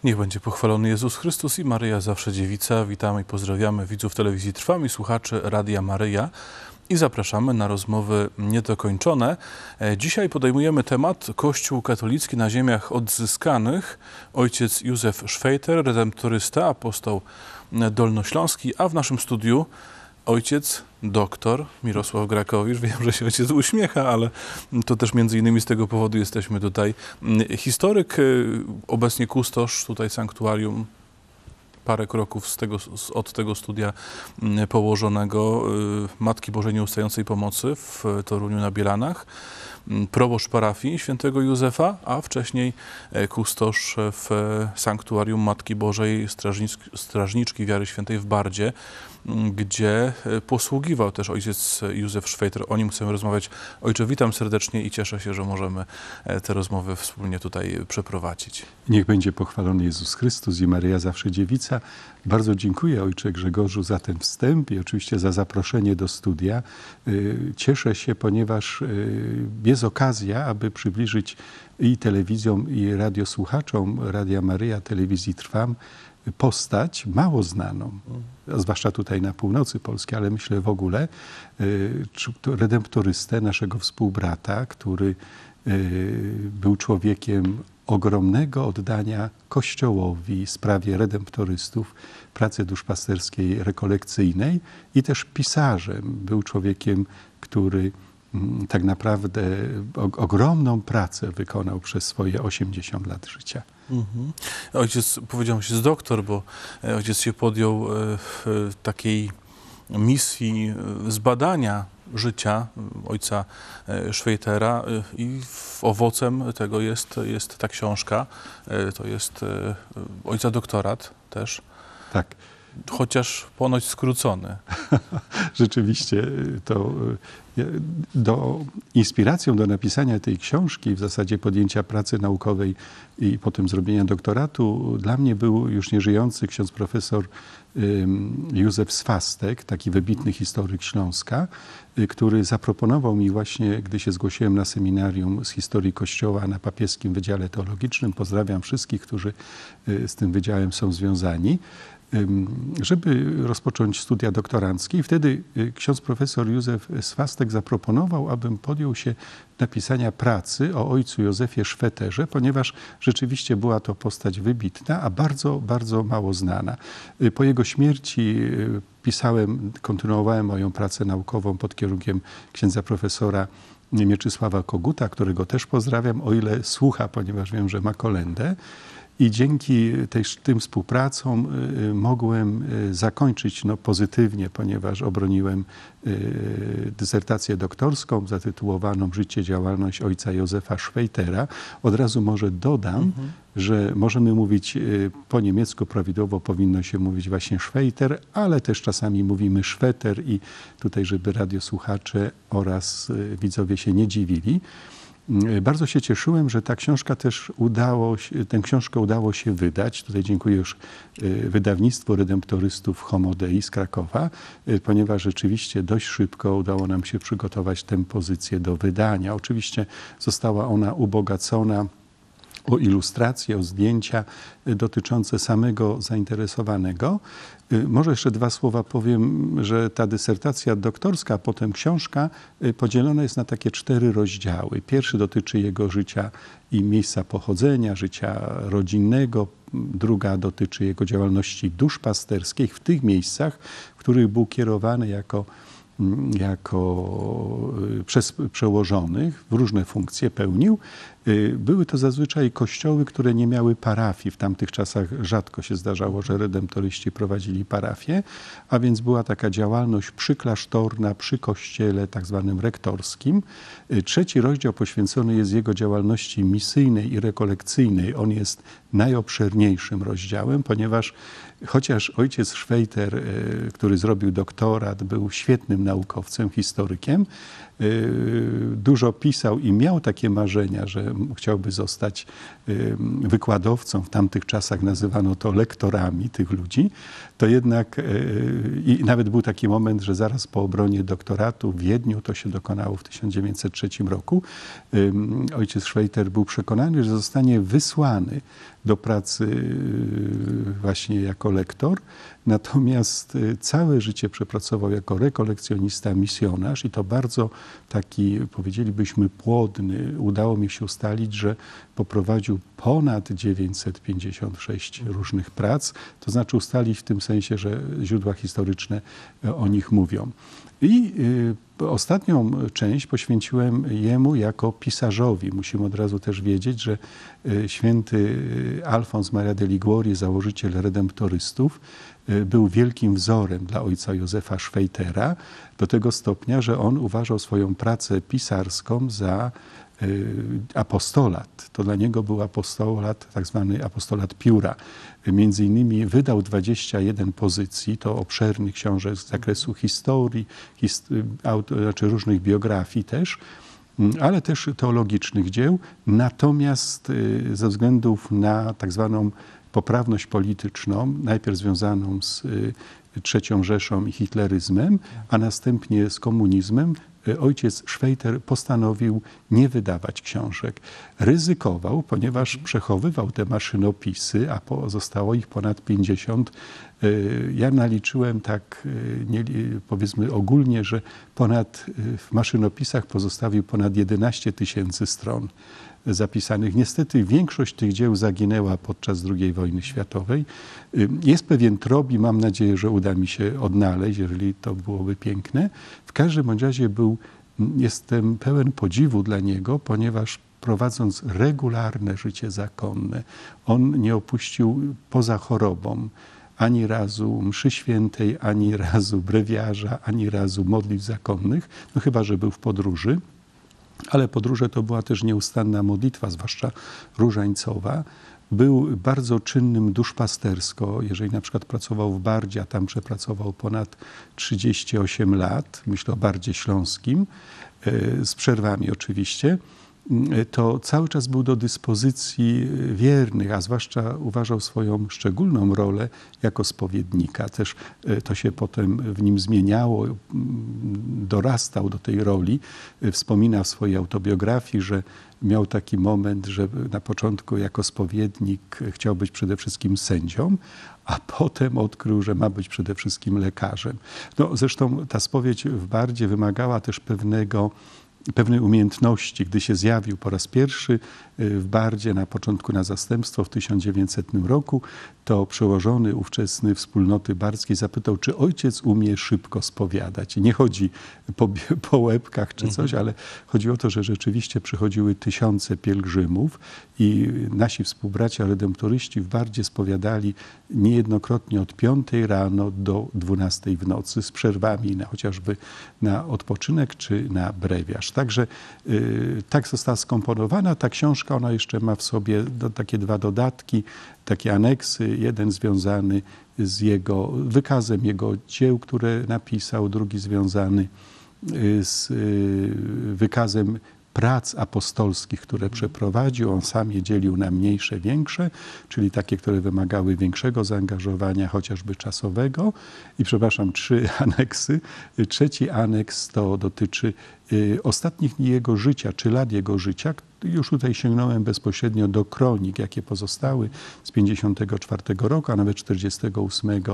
Niech będzie pochwalony Jezus Chrystus i Maryja zawsze dziewica. Witamy i pozdrawiamy widzów telewizji Trwam i słuchaczy Radia Maryja i zapraszamy na rozmowy niedokończone. Dzisiaj podejmujemy temat Kościół katolicki na ziemiach odzyskanych. Ojciec Józef Szwejter, redemptorysta, apostoł dolnośląski, a w naszym studiu ojciec doktor Mirosław Grakowicz. Wiem, że się ojciec uśmiecha, ale to też między innymi z tego powodu jesteśmy tutaj. Historyk, obecnie kustosz tutaj sanktuarium, parę kroków od tego studia położonego Matki Bożej Nieustającej Pomocy w Toruniu na Bielanach, proboszcz parafii świętego Józefa, a wcześniej kustosz w sanktuarium Matki Bożej Strażniczki Wiary Świętej w Bardzie, gdzie posługiwał też ojciec Józef Szwejter. O nim chcemy rozmawiać. Ojcze, witam serdecznie i cieszę się, że możemy te rozmowy wspólnie tutaj przeprowadzić. Niech będzie pochwalony Jezus Chrystus i Maryja zawsze dziewica. Bardzo dziękuję ojcze Grzegorzu za ten wstęp i oczywiście za zaproszenie do studia. Cieszę się, ponieważ jest okazja, aby przybliżyć i telewizjom, i radiosłuchaczom Radia Maryja, telewizji Trwam, postać mało znaną, zwłaszcza tutaj na północy Polski, ale myślę w ogóle, redemptorystę, naszego współbrata, który był człowiekiem ogromnego oddania Kościołowi, sprawie redemptorystów, pracy duszpasterskiej, rekolekcyjnej i też pisarzem. Był człowiekiem, który tak naprawdę ogromną pracę wykonał przez swoje 80 lat życia. Ojciec, powiedział mi się z doktor, bo ojciec się podjął takiej misji zbadania życia ojca Szwejtera i owocem tego jest ta książka. To jest ojca doktorat też. Tak. Chociaż ponoć skrócony. Rzeczywiście to inspiracją do napisania tej książki, w zasadzie podjęcia pracy naukowej i potem zrobienia doktoratu, dla mnie był już nieżyjący ksiądz profesor Józef Swastek, taki wybitny historyk Śląska, który zaproponował mi właśnie, gdy się zgłosiłem na seminarium z historii Kościoła na Papieskim Wydziale Teologicznym, pozdrawiam wszystkich, którzy z tym wydziałem są związani, żeby rozpocząć studia doktoranckie. I wtedy ksiądz profesor Józef Swastek zaproponował, abym podjął się napisania pracy o ojcu Józefie Szwejterze, ponieważ rzeczywiście była to postać wybitna, a bardzo, bardzo mało znana. Po jego śmierci kontynuowałem moją pracę naukową pod kierunkiem księdza profesora Mieczysława Koguta, którego też pozdrawiam, o ile słucha, ponieważ wiem, że ma kolędę. I dzięki tym współpracom mogłem zakończyć pozytywnie, ponieważ obroniłem dysertację doktorską zatytułowaną Życie, działalność ojca Józefa Szwejtera. Od razu może dodam, że możemy mówić po niemiecku prawidłowo, powinno się mówić właśnie Szwejter, ale też czasami mówimy Szweter i tutaj, żeby radiosłuchacze oraz widzowie się nie dziwili. Bardzo się cieszyłem, że ta książka też tę książkę udało się wydać. Tutaj dziękuję już wydawnictwu redemptorystów Homo Dei z Krakowa, ponieważ rzeczywiście dość szybko udało nam się przygotować tę pozycję do wydania. Oczywiście została ona ubogacona o ilustracje, o zdjęcia dotyczące samego zainteresowanego. Może jeszcze dwa słowa powiem, że ta dysertacja doktorska, potem książka podzielona jest na takie 4 rozdziały. Pierwszy dotyczy jego życia i miejsca pochodzenia, życia rodzinnego. Druga dotyczy jego działalności duszpasterskiej w tych miejscach, w których był kierowany przez przełożonych, w różne funkcje pełnił. Były to zazwyczaj kościoły, które nie miały parafii. W tamtych czasach rzadko się zdarzało, że redemptoryści prowadzili parafię, a więc była taka działalność przyklasztorna, przy kościele tak zwanym rektorskim. Trzeci rozdział poświęcony jest jego działalności misyjnej i rekolekcyjnej. On jest najobszerniejszym rozdziałem, ponieważ chociaż ojciec Szwejter, który zrobił doktorat, był świetnym naukowcem, historykiem, dużo pisał i miał takie marzenia, że chciałby zostać wykładowcą. W tamtych czasach nazywano to lektorami tych ludzi. To jednak i nawet był taki moment, że zaraz po obronie doktoratu w Wiedniu, to się dokonało w 1903 roku, ojciec Szwejter był przekonany, że zostanie wysłany do pracy właśnie jako lektor. Natomiast całe życie przepracował jako rekolekcjonista, misjonarz i to bardzo taki, powiedzielibyśmy, płodny. Udało mi się ustalić, że poprowadził ponad 956 różnych prac, to znaczy ustalić w tym sensie, że źródła historyczne o nich mówią. I ostatnią część poświęciłem jemu jako pisarzowi. Musimy od razu też wiedzieć, że święty Alfons Maria de Liguori, założyciel redemptorystów, był wielkim wzorem dla ojca Józefa Schweitera, do tego stopnia, że on uważał swoją pracę pisarską za apostolat. To dla niego był apostolat, tak zwany apostolat pióra. Między innymi wydał 21 pozycji, to obszernych książek z zakresu historii, znaczy różnych biografii też, ale też teologicznych dzieł. Natomiast ze względów na tak zwaną poprawność polityczną, najpierw związaną z III Rzeszą i hitleryzmem, a następnie z komunizmem, ojciec Schweiter postanowił nie wydawać książek. Ryzykował, ponieważ przechowywał te maszynopisy, a zostało ich ponad 50. Ja naliczyłem tak, powiedzmy ogólnie, że w maszynopisach pozostawił ponad 11 000 stron zapisanych. Niestety większość tych dzieł zaginęła podczas II wojny światowej. Jest pewien trop i mam nadzieję, że uda mi się odnaleźć, jeżeli to byłoby piękne. W każdym bądź razie jestem pełen podziwu dla niego, ponieważ prowadząc regularne życie zakonne, on nie opuścił poza chorobą ani razu mszy świętej, ani razu brewiarza, ani razu modlitw zakonnych, no chyba że był w podróży. Ale podróże to była też nieustanna modlitwa, zwłaszcza różańcowa. Był bardzo czynnym duszpastersko. Jeżeli na przykład pracował w Bardzie, a tam przepracował ponad 38 lat, myślę o Bardzie Śląskim, z przerwami oczywiście, to cały czas był do dyspozycji wiernych, a zwłaszcza uważał swoją szczególną rolę jako spowiednika. Też to się potem w nim zmieniało, dorastał do tej roli. Wspomina w swojej autobiografii, że miał taki moment, że na początku jako spowiednik chciał być przede wszystkim sędzią, a potem odkrył, że ma być przede wszystkim lekarzem. No, zresztą ta spowiedź w Bardzie wymagała też pewnej umiejętności. Gdy się zjawił po raz pierwszy w Bardzie na początku na zastępstwo w 1900 roku, to przełożony ówczesny wspólnoty bardzkiej zapytał, czy ojciec umie szybko spowiadać. I nie chodzi po łebkach czy coś, ale chodzi o to, że rzeczywiście przychodziły tysiące pielgrzymów i nasi współbracia redemptoryści w Bardzie spowiadali niejednokrotnie od 5 rano do 12 w nocy z przerwami chociażby na odpoczynek czy na brewiarz. Także tak została skomponowana ta książka. Ona jeszcze ma w sobie takie 2 dodatki, takie aneksy. Jeden związany z wykazem jego dzieł, które napisał, drugi związany z wykazem prac apostolskich, które przeprowadził. On sam je dzielił na mniejsze, większe, czyli takie, które wymagały większego zaangażowania, chociażby czasowego. I 3 aneksy. Trzeci aneks to dotyczy ostatnich dni jego życia, czy lat jego życia. Już tutaj sięgnąłem bezpośrednio do kronik, jakie pozostały z 54 roku, a nawet 48,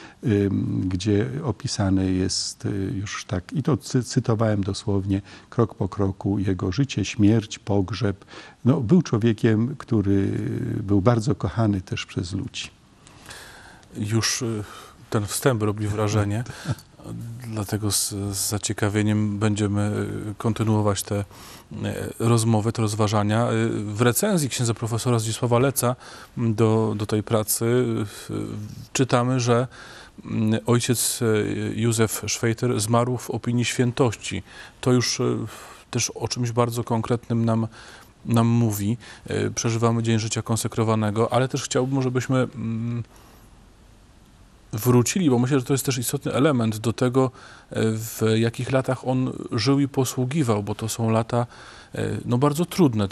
gdzie opisane jest już tak, i to cytowałem dosłownie krok po kroku, jego życie, śmierć, pogrzeb. No, był człowiekiem, który był bardzo kochany też przez ludzi. Już ten wstęp robi wrażenie. Dlatego z zaciekawieniem będziemy kontynuować tę rozmowę, te rozważania. W recenzji księdza profesora Zdzisława Leca do tej pracy czytamy, że ojciec Józef Schweiter zmarł w opinii świętości. To już też o czymś bardzo konkretnym nam mówi. Przeżywamy Dzień Życia Konsekrowanego, ale też chciałbym, żebyśmy wrócili, bo myślę, że to jest też istotny element do tego, w jakich latach on żył i posługiwał, bo to są lata no, bardzo trudne,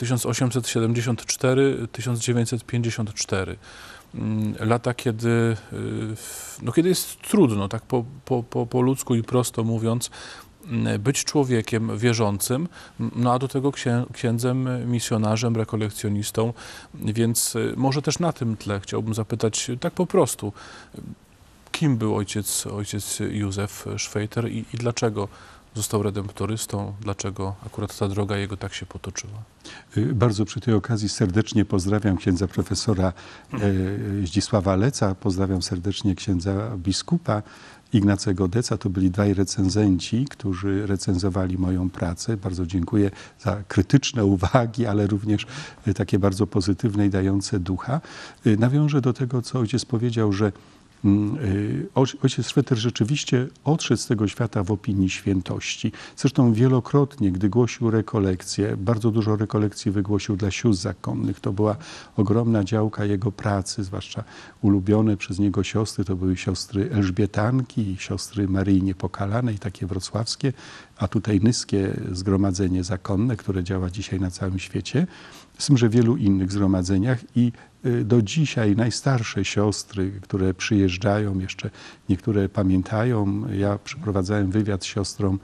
1874-1954. Lata, kiedy jest trudno, tak po ludzku i prosto mówiąc, być człowiekiem wierzącym, no a do tego księdzem, misjonarzem, rekolekcjonistą, więc może też na tym tle chciałbym zapytać tak po prostu, kim był ojciec Józef Szwejter i dlaczego został redemptorystą, dlaczego akurat ta droga jego tak się potoczyła? Bardzo przy tej okazji serdecznie pozdrawiam księdza profesora Zdzisława Leca, pozdrawiam serdecznie księdza biskupa Ignacego Deca. To byli dwaj recenzenci, którzy recenzowali moją pracę. Bardzo dziękuję za krytyczne uwagi, ale również takie bardzo pozytywne i dające ducha. Nawiążę do tego, co ojciec powiedział, że ojciec Szwejter rzeczywiście odszedł z tego świata w opinii świętości. Zresztą wielokrotnie, gdy głosił rekolekcje, bardzo dużo rekolekcji wygłosił dla sióstr zakonnych. To była ogromna działka jego pracy, zwłaszcza ulubione przez niego siostry. To były siostry Elżbietanki i siostry Maryi Niepokalanej, takie wrocławskie, a tutaj nyskie zgromadzenie zakonne, które działa dzisiaj na całym świecie. Z tym, że w wielu innych zgromadzeniach i do dzisiaj najstarsze siostry, które przyjeżdżają, jeszcze niektóre pamiętają. Ja przeprowadzałem wywiad z siostrą,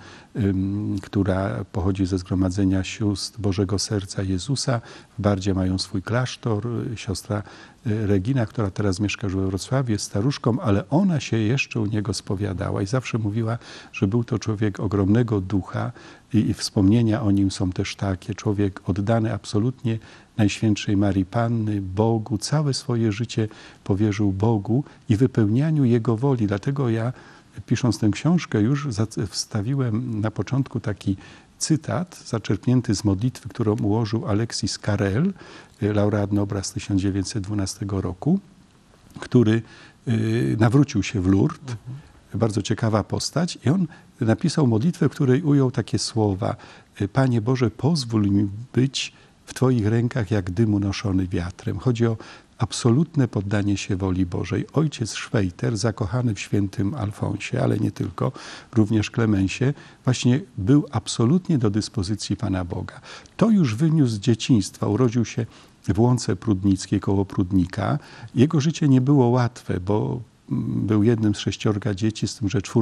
która pochodzi ze zgromadzenia sióstr Bożego Serca Jezusa. W Bardzie mają swój klasztor. Siostra Regina, która teraz mieszka we Wrocławiu, jest staruszką, ale ona się jeszcze u niego spowiadała i zawsze mówiła, że był to człowiek ogromnego ducha i wspomnienia o nim są też takie. Człowiek oddany absolutnie Najświętszej Marii Panny, Bogu, całe swoje życie powierzył Bogu i wypełnianiu Jego woli. Dlatego ja, pisząc tę książkę, już wstawiłem na początku taki cytat zaczerpnięty z modlitwy, którą ułożył Alexis Carrel, laureat Nobla z 1912 roku, który nawrócił się w Lourdes. Bardzo ciekawa postać. I on napisał modlitwę, w której ujął takie słowa: Panie Boże, pozwól mi być w Twoich rękach jak dym unoszony wiatrem. Chodzi o absolutne poddanie się woli Bożej. Ojciec Szwejter, zakochany w świętym Alfonsie, ale nie tylko, również Klemensie, właśnie był absolutnie do dyspozycji Pana Boga. To już wyniósł z dzieciństwa. Urodził się w Łące Prudnickiej koło Prudnika. Jego życie nie było łatwe, bo był jednym z 6 dzieci, z tym, że 4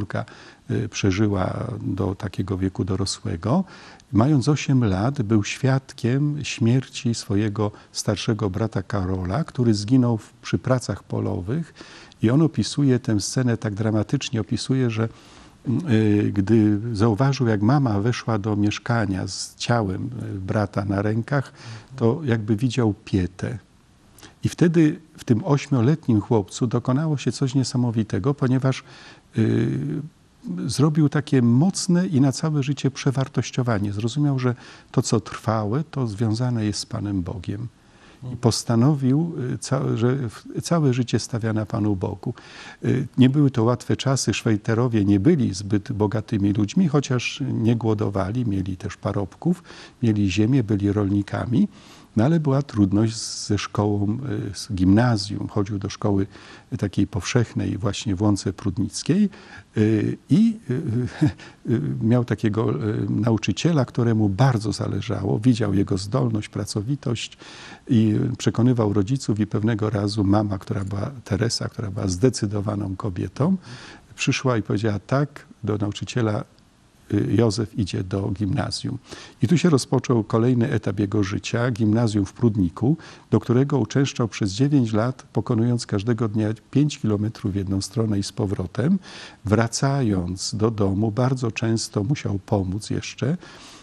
przeżyła do takiego wieku dorosłego. Mając 8 lat, był świadkiem śmierci swojego starszego brata Karola, który zginął przy pracach polowych. I on opisuje tę scenę tak dramatycznie, opisuje, że gdy zauważył, jak mama weszła do mieszkania z ciałem brata na rękach, to jakby widział Pietę. I wtedy w tym 8-letnim chłopcu dokonało się coś niesamowitego, ponieważ zrobił takie mocne i na całe życie przewartościowanie. Zrozumiał, że to, co trwałe, to związane jest z Panem Bogiem. I postanowił, że całe życie stawia na Panu Bogu. Nie były to łatwe czasy. Szwejterowie nie byli zbyt bogatymi ludźmi, chociaż nie głodowali, mieli też parobków, mieli ziemię, byli rolnikami. No ale była trudność ze szkołą, z gimnazjum. Chodził do szkoły takiej powszechnej właśnie w Łące Prudnickiej i miał takiego nauczyciela, któremu bardzo zależało. Widział jego zdolność, pracowitość i przekonywał rodziców i pewnego razu mama, Teresa, która była zdecydowaną kobietą, przyszła i powiedziała tak do nauczyciela: Józef idzie do gimnazjum. I tu się rozpoczął kolejny etap jego życia, gimnazjum w Prudniku, do którego uczęszczał przez 9 lat, pokonując każdego dnia 5 kilometrów w jedną stronę i z powrotem. Wracając do domu, bardzo często musiał pomóc jeszcze.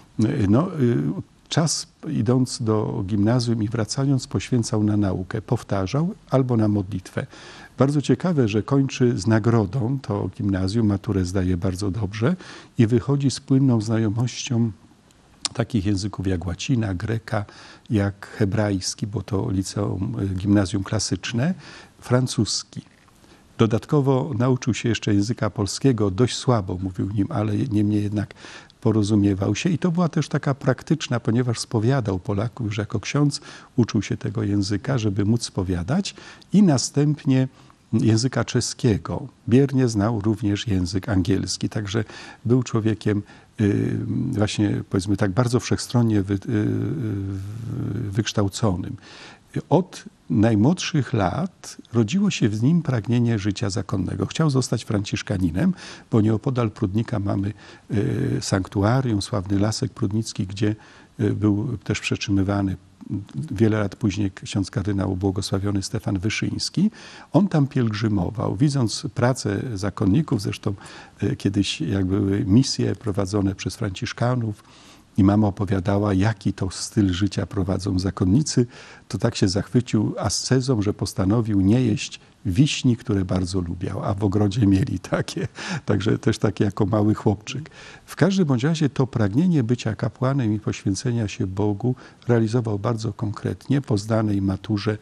Czas idąc do gimnazjum i wracając poświęcał na naukę, powtarzał albo na modlitwę. Bardzo ciekawe, że kończy z nagrodą to gimnazjum, maturę zdaje bardzo dobrze i wychodzi z płynną znajomością takich języków jak łacina, greka, jak hebrajski, bo to gimnazjum klasyczne, francuski. Dodatkowo nauczył się jeszcze języka polskiego, dość słabo mówił nim, ale niemniej jednak porozumiewał się. I to była też taka praktyczna, ponieważ spowiadał Polaków, już jako ksiądz uczył się tego języka, żeby móc spowiadać i następnie języka czeskiego. Biernie znał również język angielski, także był człowiekiem właśnie, powiedzmy tak, bardzo wszechstronnie wykształconym. od najmłodszych lat rodziło się w nim pragnienie życia zakonnego. Chciał zostać franciszkaninem, bo nieopodal Prudnika mamy sanktuarium, sławny Lasek Prudnicki, gdzie był też przetrzymywany wiele lat później ksiądz kardynał błogosławiony Stefan Wyszyński. On tam pielgrzymował, widząc pracę zakonników, zresztą kiedyś jak były misje prowadzone przez franciszkanów, i mama opowiadała, jaki to styl życia prowadzą zakonnicy, to tak się zachwycił ascezą, że postanowił nie jeść wiśni, które bardzo lubiał, a w ogrodzie mieli takie, także też takie jako mały chłopczyk. W każdym bądź razie to pragnienie bycia kapłanem i poświęcenia się Bogu realizował bardzo konkretnie. Po zdanej maturze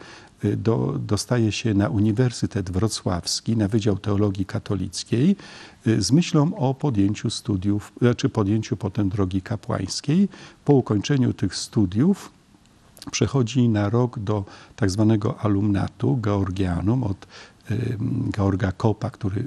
dostaje się na Uniwersytet Wrocławski, na Wydział Teologii Katolickiej z myślą o podjęciu studiów, podjęciu potem drogi kapłańskiej. Po ukończeniu tych studiów przechodzi na rok do tak zwanego alumnatu Georgianum od Georga Kopa, który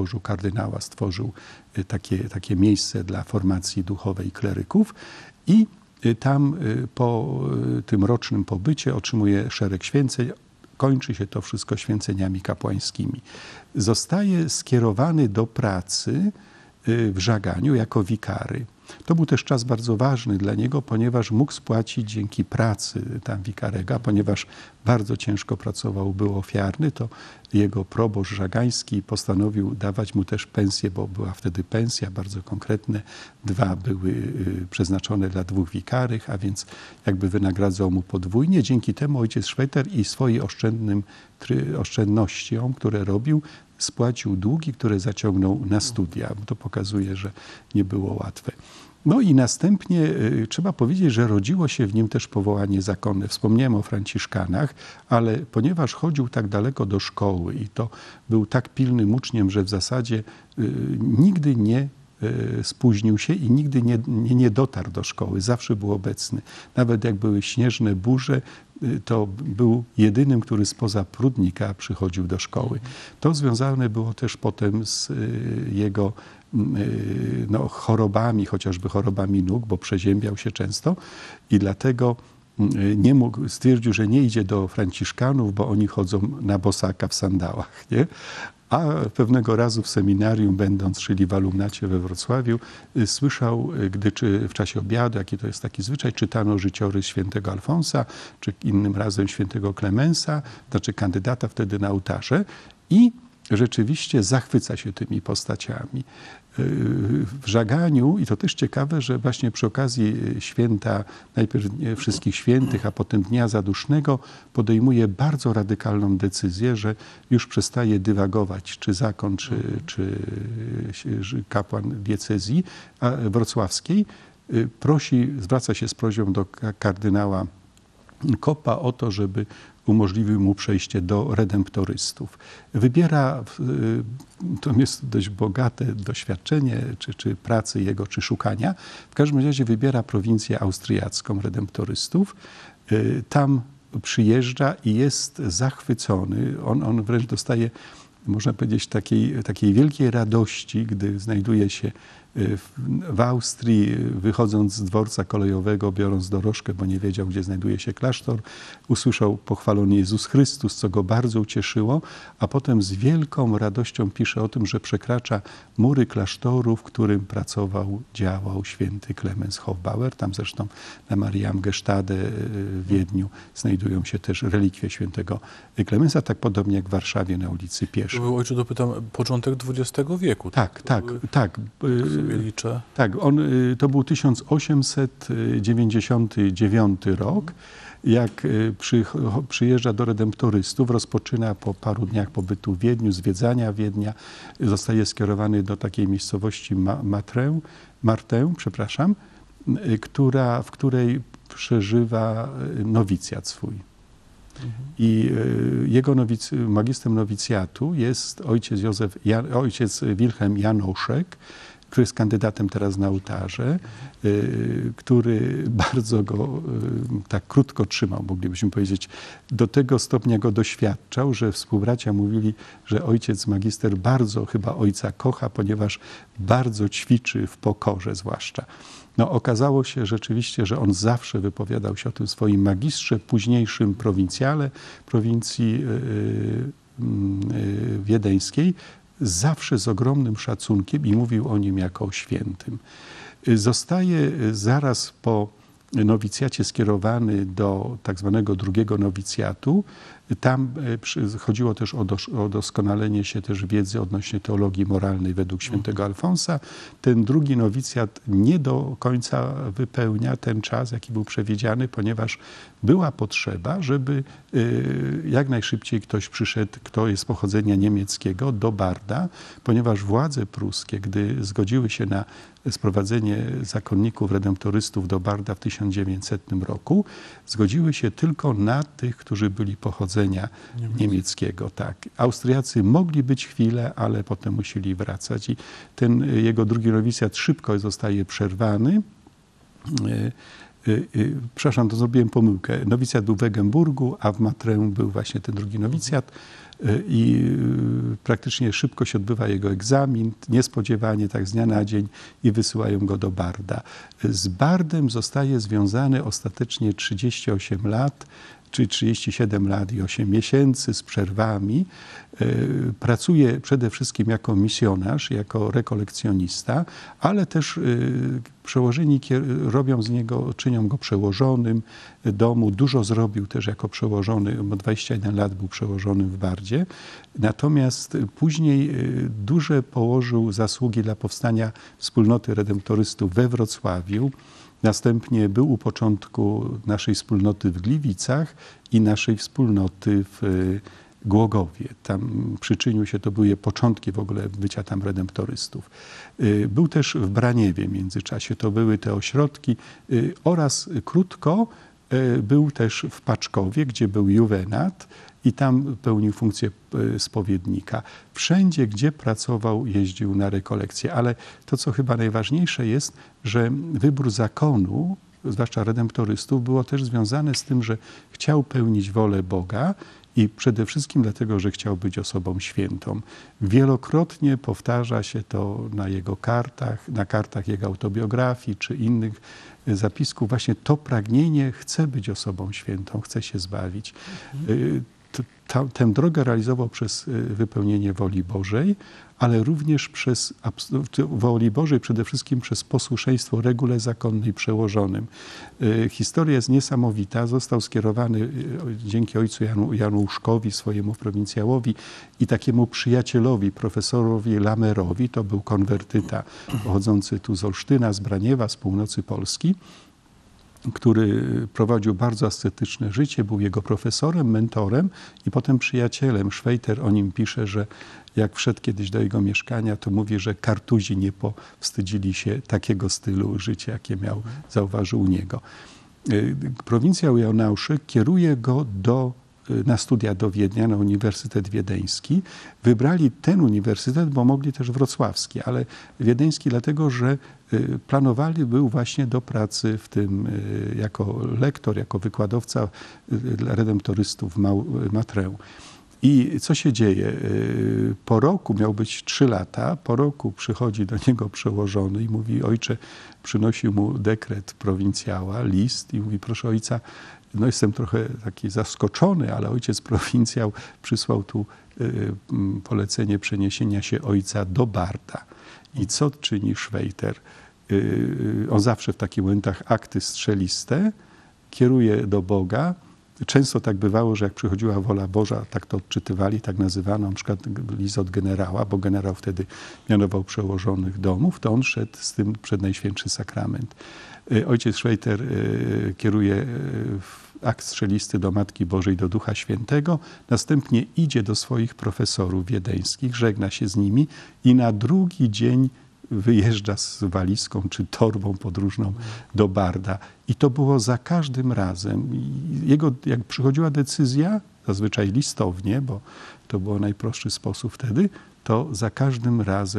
stworzył takie miejsce dla formacji duchowej kleryków i tam po tym rocznym pobycie otrzymuje szereg święceń. Kończy się to wszystko święceniami kapłańskimi. Zostaje skierowany do pracy w Żaganiu jako wikary. To był też czas bardzo ważny dla niego, ponieważ mógł spłacić dzięki pracy tam wikarega, ponieważ bardzo ciężko pracował, był ofiarny, to jego proboszcz żagański postanowił dawać mu też pensję, bo była wtedy pensja bardzo konkretne. 2 były przeznaczone dla 2 wikarych, a więc jakby wynagradzał mu podwójnie. Dzięki temu ojciec Szwajter i swojej oszczędnością, które robił, spłacił długi, które zaciągnął na studia. To pokazuje, że nie było łatwe. No i następnie trzeba powiedzieć, że rodziło się w nim też powołanie zakonne. Wspomniałem o franciszkanach, ale ponieważ chodził tak daleko do szkoły i to był tak pilnym uczniem, że w zasadzie nigdy nie spóźnił się i nigdy nie dotarł do szkoły. Zawsze był obecny. Nawet jak były śnieżne burze, to był jedynym, który spoza Prudnika przychodził do szkoły. To związane było też potem z jego chorobami, chociażby chorobami nóg, bo przeziębiał się często i dlatego stwierdził, że nie idzie do franciszkanów, bo oni chodzą na bosaka w sandałach, nie? A pewnego razu w seminarium, będąc, czyli w alumnacie we Wrocławiu, słyszał, gdy w czasie obiadu, jaki to jest taki zwyczaj, czytano życiorys świętego Alfonsa, czy innym razem świętego Klemensa, znaczy kandydata wtedy na ołtarze i rzeczywiście zachwyca się tymi postaciami. W Żaganiu, i to też ciekawe, że właśnie przy okazji święta, najpierw Wszystkich Świętych, a potem Dnia Zadusznego, podejmuje bardzo radykalną decyzję, że już przestaje dywagować, czy zakon, czy kapłan diecezji wrocławskiej. Zwraca się z prośbą do kardynała Kopa o to, żeby umożliwił mu przejście do redemptorystów. Wybiera, to jest dość bogate doświadczenie, czy pracy jego, czy szukania. W każdym razie wybiera prowincję austriacką redemptorystów. Tam przyjeżdża i jest zachwycony. On wręcz dostaje, można powiedzieć, takiej wielkiej radości, gdy znajduje się w Austrii, wychodząc z dworca kolejowego, biorąc dorożkę, bo nie wiedział, gdzie znajduje się klasztor, usłyszał pochwalony Jezus Chrystus, co go bardzo ucieszyło, a potem z wielką radością pisze o tym, że przekracza mury klasztoru, w którym działał święty Klemens Hofbauer. Tam zresztą na Mariamgestade w Wiedniu znajdują się też relikwie świętego Klemensa, tak podobnie jak w Warszawie na ulicy Pieszej. To był, ojcze, dopytam, początek XX wieku. Tak. Liczę. Tak, to był 1899 rok. Jak przyjeżdża do redemptorystów, rozpoczyna po paru dniach pobytu w Wiedniu, zwiedzania Wiednia, zostaje skierowany do takiej miejscowości Martę, w której przeżywa nowicjat swój. I jego magistrem nowicjatu jest ojciec Wilhelm Janoszek, który jest kandydatem teraz na ołtarze, który bardzo go tak krótko trzymał, moglibyśmy powiedzieć. Do tego stopnia go doświadczał, że współbracia mówili, że ojciec magister bardzo chyba ojca kocha, ponieważ bardzo ćwiczy w pokorze zwłaszcza. No, okazało się rzeczywiście, że on zawsze wypowiadał się o tym swoim magistrze, późniejszym prowincjale, prowincji wiedeńskiej, zawsze z ogromnym szacunkiem i mówił o nim jako o świętym. Zostaje zaraz po nowicjacie skierowany do tak zwanego drugiego nowicjatu. Tam chodziło też o doskonalenie się też wiedzy odnośnie teologii moralnej według świętego Alfonsa. Ten drugi nowicjat nie do końca wypełnia ten czas, jaki był przewidziany, ponieważ była potrzeba, żeby jak najszybciej ktoś przyszedł, kto jest pochodzenia niemieckiego, do Barda, ponieważ władze pruskie, gdy zgodziły się na sprowadzenie zakonników redemptorystów do Barda w 1900 roku, zgodziły się tylko na tych, którzy byli pochodzenia niemieckiego. Tak. Austriacy mogli być chwilę, ale potem musieli wracać i ten jego drugi nowicjat szybko zostaje przerwany. Przepraszam, to zrobiłem pomyłkę. Nowicjat był w Egenburgu, a w Matrę był właśnie ten drugi nowicjat i praktycznie szybko się odbywa jego egzamin, niespodziewanie, tak z dnia na dzień i wysyłają go do Barda. Z Bardem zostaje związany ostatecznie 38 lat, czyli 37 lat i 8 miesięcy z przerwami. Pracuje przede wszystkim jako misjonarz, jako rekolekcjonista, ale też przełożeni robią z niego, czynią go przełożonym domu. Dużo zrobił też jako przełożony, bo 21 lat był przełożonym w Bardzie. Natomiast później duże położył zasługi dla powstania wspólnoty redemptorystów we Wrocławiu. Następnie był u początku naszej wspólnoty w Gliwicach i naszej wspólnoty w Głogowie. Tam przyczynił się, to były początki w ogóle bycia tam redemptorystów. Był też w Braniewie w międzyczasie, to były te ośrodki oraz krótko był też w Paczkowie, gdzie był juwenat i tam pełnił funkcję spowiednika. Wszędzie, gdzie pracował, jeździł na rekolekcje, ale to, co chyba najważniejsze jest, że wybór zakonu, zwłaszcza redemptorystów, było też związane z tym, że chciał pełnić wolę Boga i przede wszystkim dlatego, że chciał być osobą świętą. Wielokrotnie powtarza się to na jego kartach, na kartach jego autobiografii czy innych zapisków. Właśnie to pragnienie, chce być osobą świętą, chce się zbawić. Tę drogę realizował przez wypełnienie woli Bożej, ale również przez woli Bożej, przede wszystkim przez posłuszeństwo regule zakonnej przełożonym. Historia jest niesamowita. Został skierowany dzięki ojcu Januszkowi, swojemu prowincjałowi i takiemu przyjacielowi, profesorowi Lamerowi, to był konwertyta pochodzący tu z Olsztyna, z Braniewa, z północy Polski, który prowadził bardzo ascetyczne życie, był jego profesorem, mentorem i potem przyjacielem. Szwejter o nim pisze, że jak wszedł kiedyś do jego mieszkania, to mówi, że Kartuzi nie powstydzili się takiego stylu życia, jakie zauważył u niego. Prowincjał Janauszy kieruje go na studia do Wiednia, na Uniwersytet Wiedeński. Wybrali ten uniwersytet, bo mogli też wrocławski, ale wiedeński dlatego, że planowali był właśnie do pracy w tym jako lektor, jako wykładowca dla redemptorystów w Matrę. I co się dzieje? Po roku, miał być 3 lata, po roku przychodzi do niego przełożony i mówi: ojcze, przynosi mu dekret prowincjała, list i mówi: proszę ojca, no jestem trochę taki zaskoczony, ale ojciec prowincjał przysłał tu polecenie przeniesienia się ojca do Barda. I co czyni Szwejter? On zawsze w takich momentach akty strzeliste kieruje do Boga. Często tak bywało, że jak przychodziła wola Boża, tak to odczytywali, tak nazywano, na przykład list od generała, bo generał wtedy mianował przełożonych domów, to on szedł z tym przed Najświętszy Sakrament. Ojciec Szwejter kieruje akt strzelisty do Matki Bożej, do Ducha Świętego, następnie idzie do swoich profesorów wiedeńskich, żegna się z nimi i na drugi dzień wyjeżdża z walizką czy torbą podróżną do Barda. I to było za każdym razem. Jak przychodziła decyzja, zazwyczaj listownie, bo to był najprostszy sposób wtedy, to za każdym razem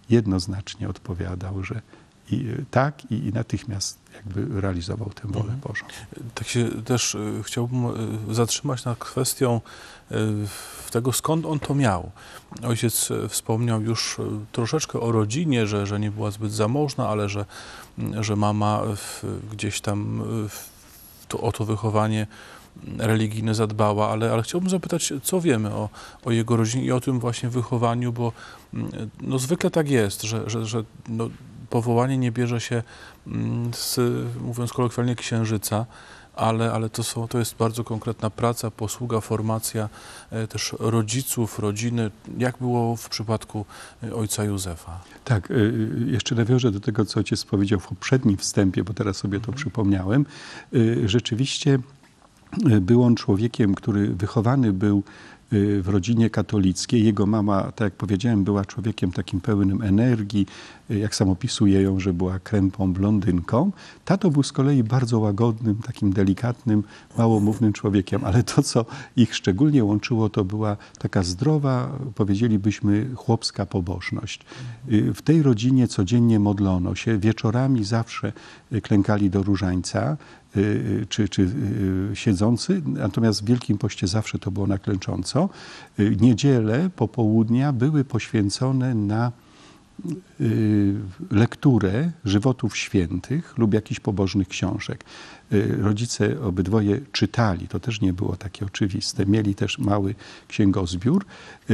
jednoznacznie odpowiadał, że tak i natychmiast jakby realizował tę wolę Bożą. Tak się też chciałbym zatrzymać nad kwestią tego, skąd on to miał. Ojciec wspomniał już troszeczkę o rodzinie, że nie była zbyt zamożna, ale że mama gdzieś tam o to wychowanie religijne zadbała, ale chciałbym zapytać, co wiemy o jego rodzinie i o tym właśnie wychowaniu, bo no, zwykle tak jest, że no, powołanie nie bierze się z, mówiąc kolokwialnie, księżyca, ale to jest bardzo konkretna praca, posługa, formacja też rodziców, rodziny. Jak było w przypadku ojca Józefa? Tak, jeszcze nawiążę do tego, co ojciec powiedział w poprzednim wstępie, bo teraz sobie to przypomniałem. Rzeczywiście był on człowiekiem, który wychowany był w rodzinie katolickiej. Jego mama, tak jak powiedziałem, była człowiekiem takim pełnym energii, jak sam opisuje ją, że była krępą blondynką. Tato był z kolei bardzo łagodnym, takim delikatnym, małomównym człowiekiem, ale to, co ich szczególnie łączyło, to była taka zdrowa, powiedzielibyśmy, chłopska pobożność. W tej rodzinie codziennie modlono się, wieczorami zawsze klękali do różańca, czy siedzący, natomiast w Wielkim Poście zawsze to było na klęcząco. Niedziele, popołudnia były poświęcone na lekturę żywotów świętych lub jakichś pobożnych książek. Rodzice obydwoje czytali, to też nie było takie oczywiste. Mieli też mały księgozbiór.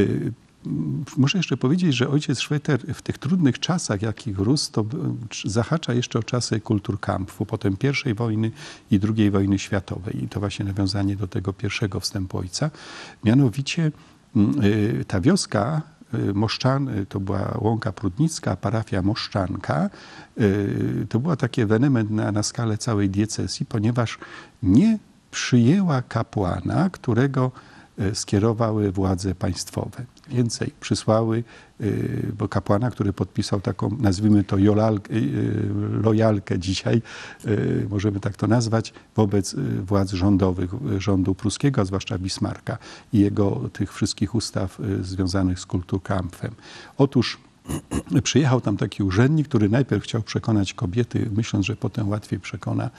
Muszę jeszcze powiedzieć, że ojciec Szweter w tych trudnych czasach, jakich rósł, to zahacza jeszcze o czasy Kulturkampfu, potem I wojny i II wojny światowej. I to właśnie nawiązanie do tego pierwszego wstępu ojca. Mianowicie ta wioska Moszczan, to była Łąka Prudnicka, parafia Moszczanka, to była taki ewenement na skalę całej diecezji, ponieważ nie przyjęła kapłana, którego skierowały władze państwowe. Więcej, przysłały bo kapłana, który podpisał taką, nazwijmy to lojalkę dzisiaj, możemy tak to nazwać, wobec władz rządowych, rządu pruskiego, a zwłaszcza Bismarcka i jego tych wszystkich ustaw związanych z Kulturkampfem. Otóż przyjechał tam taki urzędnik, który najpierw chciał przekonać kobiety, myśląc, że potem łatwiej przekona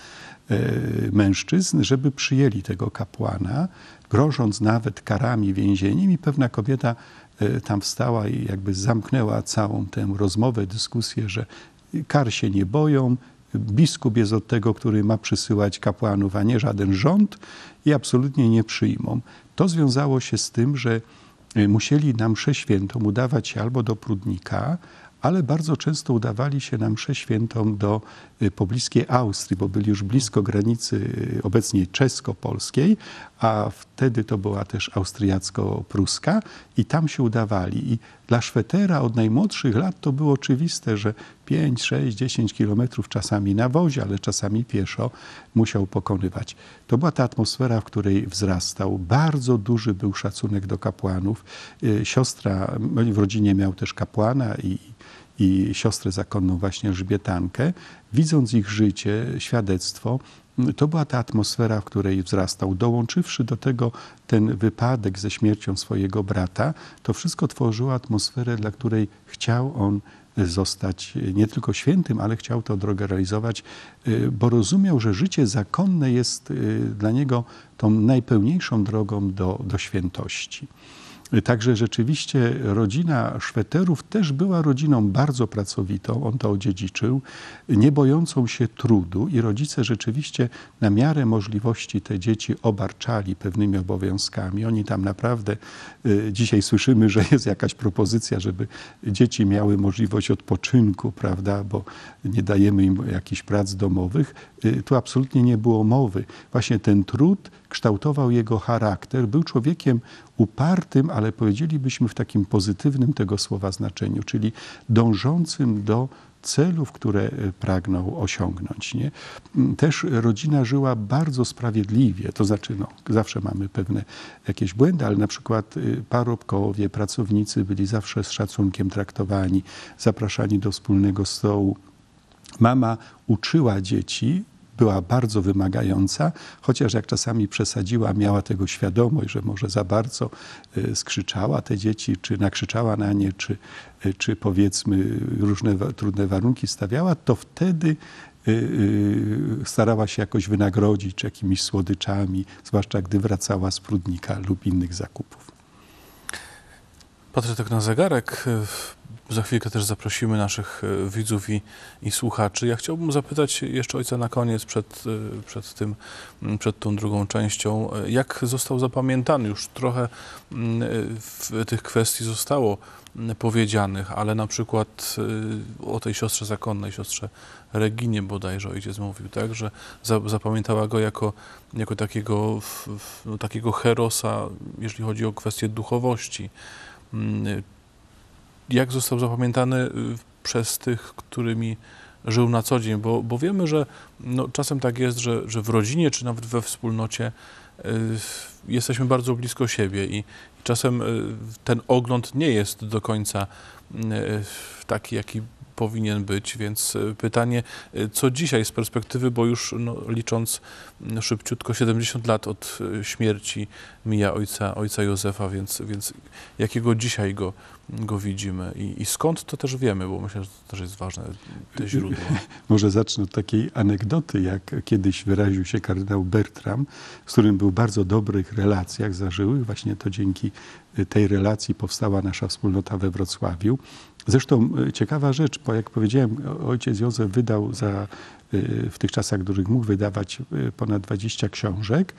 mężczyzn, żeby przyjęli tego kapłana, grożąc nawet karami, więzieniem, i pewna kobieta tam wstała i jakby zamknęła całą tę rozmowę, dyskusję, że kar się nie boją, biskup jest od tego, który ma przysyłać kapłanów, a nie żaden rząd, i absolutnie nie przyjmą. To związało się z tym, że musieli na mszę świętą udawać się albo do Prudnika, ale bardzo często udawali się na mszę świętą do pobliskiej Austrii, bo byli już blisko granicy obecnie czesko-polskiej, a wtedy to była też austriacko-pruska, i tam się udawali. I dla Szwetera od najmłodszych lat to było oczywiste, że 5, 6, 10 kilometrów czasami na wozie, ale czasami pieszo musiał pokonywać. To była ta atmosfera, w której wzrastał. Bardzo duży był szacunek do kapłanów. Siostra, w rodzinie miał też kapłana i siostrę zakonną, właśnie Elżbietankę. Widząc ich życie, świadectwo, to była ta atmosfera, w której wzrastał. Dołączywszy do tego ten wypadek ze śmiercią swojego brata, to wszystko tworzyło atmosferę, dla której chciał on zostać nie tylko świętym, ale chciał tę drogę realizować, bo rozumiał, że życie zakonne jest dla niego tą najpełniejszą drogą do świętości. Także rzeczywiście rodzina Szweterów też była rodziną bardzo pracowitą, on to odziedziczył, nie bojącą się trudu, i rodzice rzeczywiście na miarę możliwości te dzieci obarczali pewnymi obowiązkami. Oni tam naprawdę, dzisiaj słyszymy, że jest jakaś propozycja, żeby dzieci miały możliwość odpoczynku, prawda, bo nie dajemy im jakichś prac domowych. Tu absolutnie nie było mowy. Właśnie ten trud kształtował jego charakter. Był człowiekiem upartym, ale powiedzielibyśmy w takim pozytywnym tego słowa znaczeniu, czyli dążącym do celów, które pragnął osiągnąć. Nie? Też rodzina żyła bardzo sprawiedliwie, to znaczy zawsze mamy pewne jakieś błędy, ale na przykład parobkowie, pracownicy byli zawsze z szacunkiem traktowani, zapraszani do wspólnego stołu. Mama uczyła dzieci była bardzo wymagająca, chociaż jak czasami przesadziła, miała tego świadomość, że może za bardzo skrzyczała te dzieci, czy nakrzyczała na nie, czy powiedzmy różne trudne warunki stawiała, to wtedy starała się jakoś wynagrodzić czy jakimiś słodyczami, zwłaszcza gdy wracała z Prudnika lub innych zakupów. Patrzę tak na zegarek. Za chwilkę też zaprosimy naszych widzów i słuchaczy. Ja chciałbym zapytać jeszcze ojca na koniec, przed tą drugą częścią, jak został zapamiętany? Już trochę tych kwestii zostało powiedzianych, ale na przykład o tej siostrze zakonnej, siostrze Reginie bodajże ojciec mówił, tak, że zapamiętała go jako takiego herosa, jeżeli chodzi o kwestię duchowości. Jak został zapamiętany przez tych, którymi żył na co dzień, bo wiemy, że czasem tak jest, że w rodzinie czy nawet we wspólnocie jesteśmy bardzo blisko siebie i czasem ten ogląd nie jest do końca taki, jaki powinien być, więc pytanie, co dzisiaj z perspektywy, bo już licząc szybciutko 70 lat od śmierci mija ojca Józefa, więc jakiego dzisiaj go widzimy i skąd to też wiemy, bo myślę, że to też jest ważne, te źródła. Może zacznę od takiej anegdoty, jak kiedyś wyraził się kardynał Bertram, z którym był w bardzo dobrych relacjach zażyłych. Właśnie to dzięki tej relacji powstała nasza wspólnota we Wrocławiu. Zresztą ciekawa rzecz, bo jak powiedziałem, ojciec Józef wydał w tych czasach, w których mógł wydawać ponad 20 książek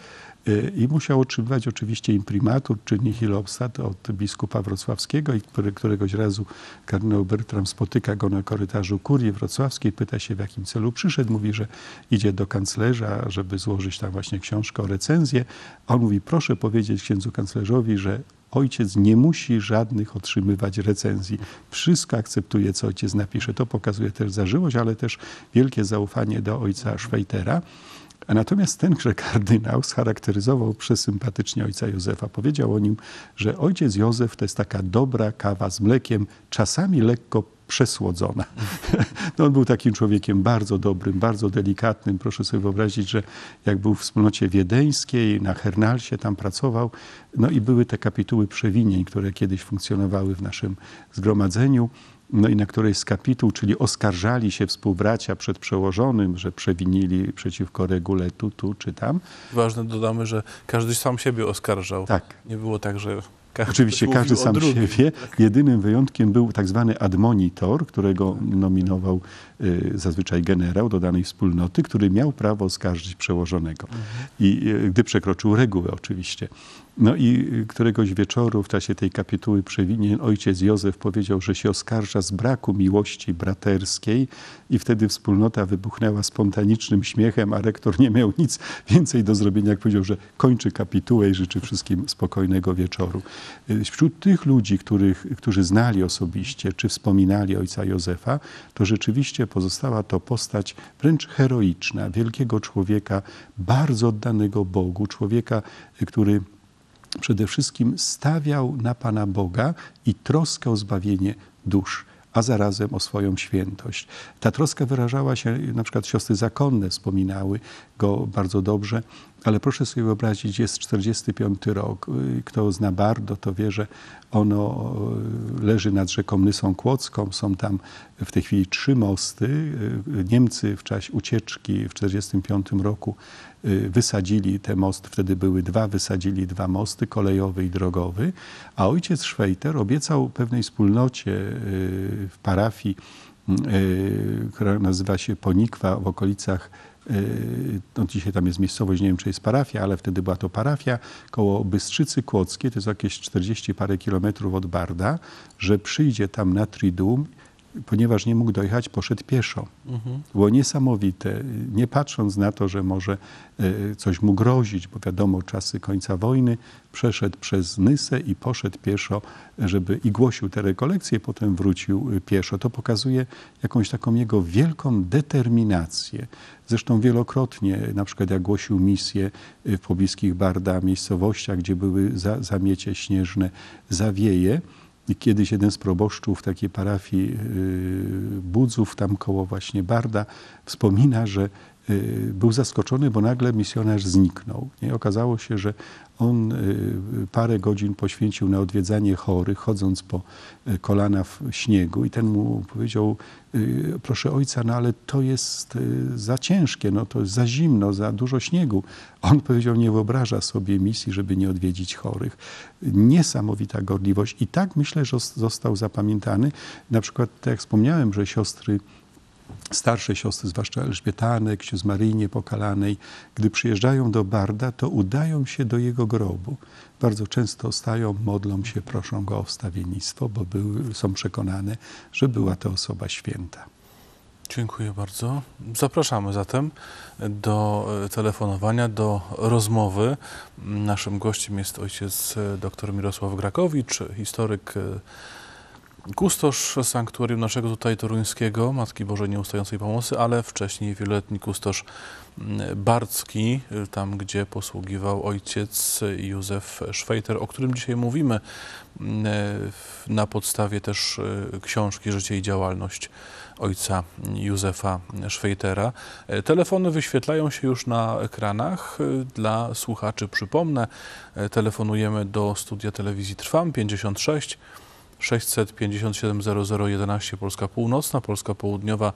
i musiał otrzymywać oczywiście imprimatur czy nihil obstat od biskupa wrocławskiego i któregoś razu kardynał Bertram spotyka go na korytarzu kurii wrocławskiej, pyta się, w jakim celu przyszedł. Mówi, że idzie do kanclerza, żeby złożyć tam właśnie książkę o recenzję. A on mówi, proszę powiedzieć księdzu kanclerzowi, że ojciec nie musi żadnych otrzymywać recenzji. Wszystko akceptuje, co ojciec napisze. To pokazuje też zażyłość, ale też wielkie zaufanie do ojca Szwajtera. A natomiast tenże kardynał scharakteryzował przesympatycznie ojca Józefa. Powiedział o nim, że ojciec Józef to jest taka dobra kawa z mlekiem, czasami lekko przesłodzona. No, on był takim człowiekiem bardzo dobrym, bardzo delikatnym. Proszę sobie wyobrazić, że jak był w wspólnocie wiedeńskiej, na Hernalsie tam pracował, no i były te kapituły przewinień, które kiedyś funkcjonowały w naszym zgromadzeniu. No i na którejś z kapituł, czyli oskarżali się współbracia przed przełożonym, że przewinili przeciwko regule tu czy tam. Ważne dodamy, że każdy sam siebie oskarżał. Tak. Nie było tak, że oczywiście każdy sam siebie. Jedynym wyjątkiem był tak zwany admonitor, którego nominował zazwyczaj generał do danej wspólnoty, który miał prawo oskarżyć przełożonego. I gdy przekroczył regułę oczywiście. No i któregoś wieczoru w czasie tej kapituły przewinień ojciec Józef powiedział, że się oskarża z braku miłości braterskiej i wtedy wspólnota wybuchnęła spontanicznym śmiechem, a rektor nie miał nic więcej do zrobienia, jak powiedział, że kończy kapitułę i życzy wszystkim spokojnego wieczoru. Wśród tych ludzi, którzy znali osobiście, czy wspominali ojca Józefa, to rzeczywiście pozostała to postać wręcz heroiczna, wielkiego człowieka, bardzo oddanego Bogu, człowieka, który przede wszystkim stawiał na Pana Boga i troskę o zbawienie dusz, a zarazem o swoją świętość. Ta troska wyrażała się, na przykład siostry zakonne wspominały go bardzo dobrze, ale proszę sobie wyobrazić, jest 45 rok. Kto zna Bardo, to wie, że ono leży nad rzeką Nysą Kłodzką. Są tam w tej chwili 3 mosty. Niemcy w czasie ucieczki w 45 roku wysadzili te mosty, wtedy były 2, wysadzili 2 mosty, kolejowy i drogowy, a ojciec Szwejter obiecał pewnej wspólnocie w parafii, która nazywa się Ponikwa w okolicach, no dzisiaj tam jest miejscowość, nie wiem czy jest parafia, ale wtedy była to parafia koło Bystrzycy Kłodzkiej, to jest jakieś 40 parę kilometrów od Barda, że przyjdzie tam na Triduum, ponieważ nie mógł dojechać, poszedł pieszo. Było niesamowite, nie patrząc na to, że może coś mu grozić, bo wiadomo, czasy końca wojny, przeszedł przez Nysę i poszedł pieszo, i głosił te rekolekcje, potem wrócił pieszo. To pokazuje jakąś taką jego wielką determinację. Zresztą wielokrotnie, na przykład jak głosił misję w pobliskich Barda miejscowościach, gdzie były zamiecie śnieżne, zawieje. I kiedyś jeden z proboszczów takiej parafii Budzów, tam koło właśnie Barda, wspomina, że był zaskoczony, bo nagle misjonarz zniknął. Nie? Okazało się, że on parę godzin poświęcił na odwiedzanie chorych, chodząc po kolana w śniegu i ten mu powiedział: proszę ojca, no ale to jest za ciężkie, no to jest za zimno, za dużo śniegu. On powiedział: nie wyobraża sobie misji, żeby nie odwiedzić chorych. Niesamowita gorliwość i tak myślę, że został zapamiętany. Na przykład, tak jak wspomniałem, że starsze siostry, zwłaszcza Elżbietane, ksiądz Maryi Niepokalanej, gdy przyjeżdżają do Barda, to udają się do jego grobu. Bardzo często stają, modlą się, proszą go o wstawiennictwo, bo są przekonane, że była to osoba święta. Dziękuję bardzo. Zapraszamy zatem do telefonowania, do rozmowy. Naszym gościem jest ojciec dr Mirosław Grakowicz, historyk, kustosz sanktuarium naszego tutaj toruńskiego, Matki Bożej Nieustającej Pomocy, ale wcześniej wieloletni kustosz bardzki, tam gdzie posługiwał ojciec Józef Szwejter, o którym dzisiaj mówimy na podstawie też książki Życie i działalność ojca Józefa Szwejtera. Telefony wyświetlają się już na ekranach. Dla słuchaczy przypomnę, telefonujemy do studia telewizji Trwam 56 657 0011 Polska Północna, Polska Południowa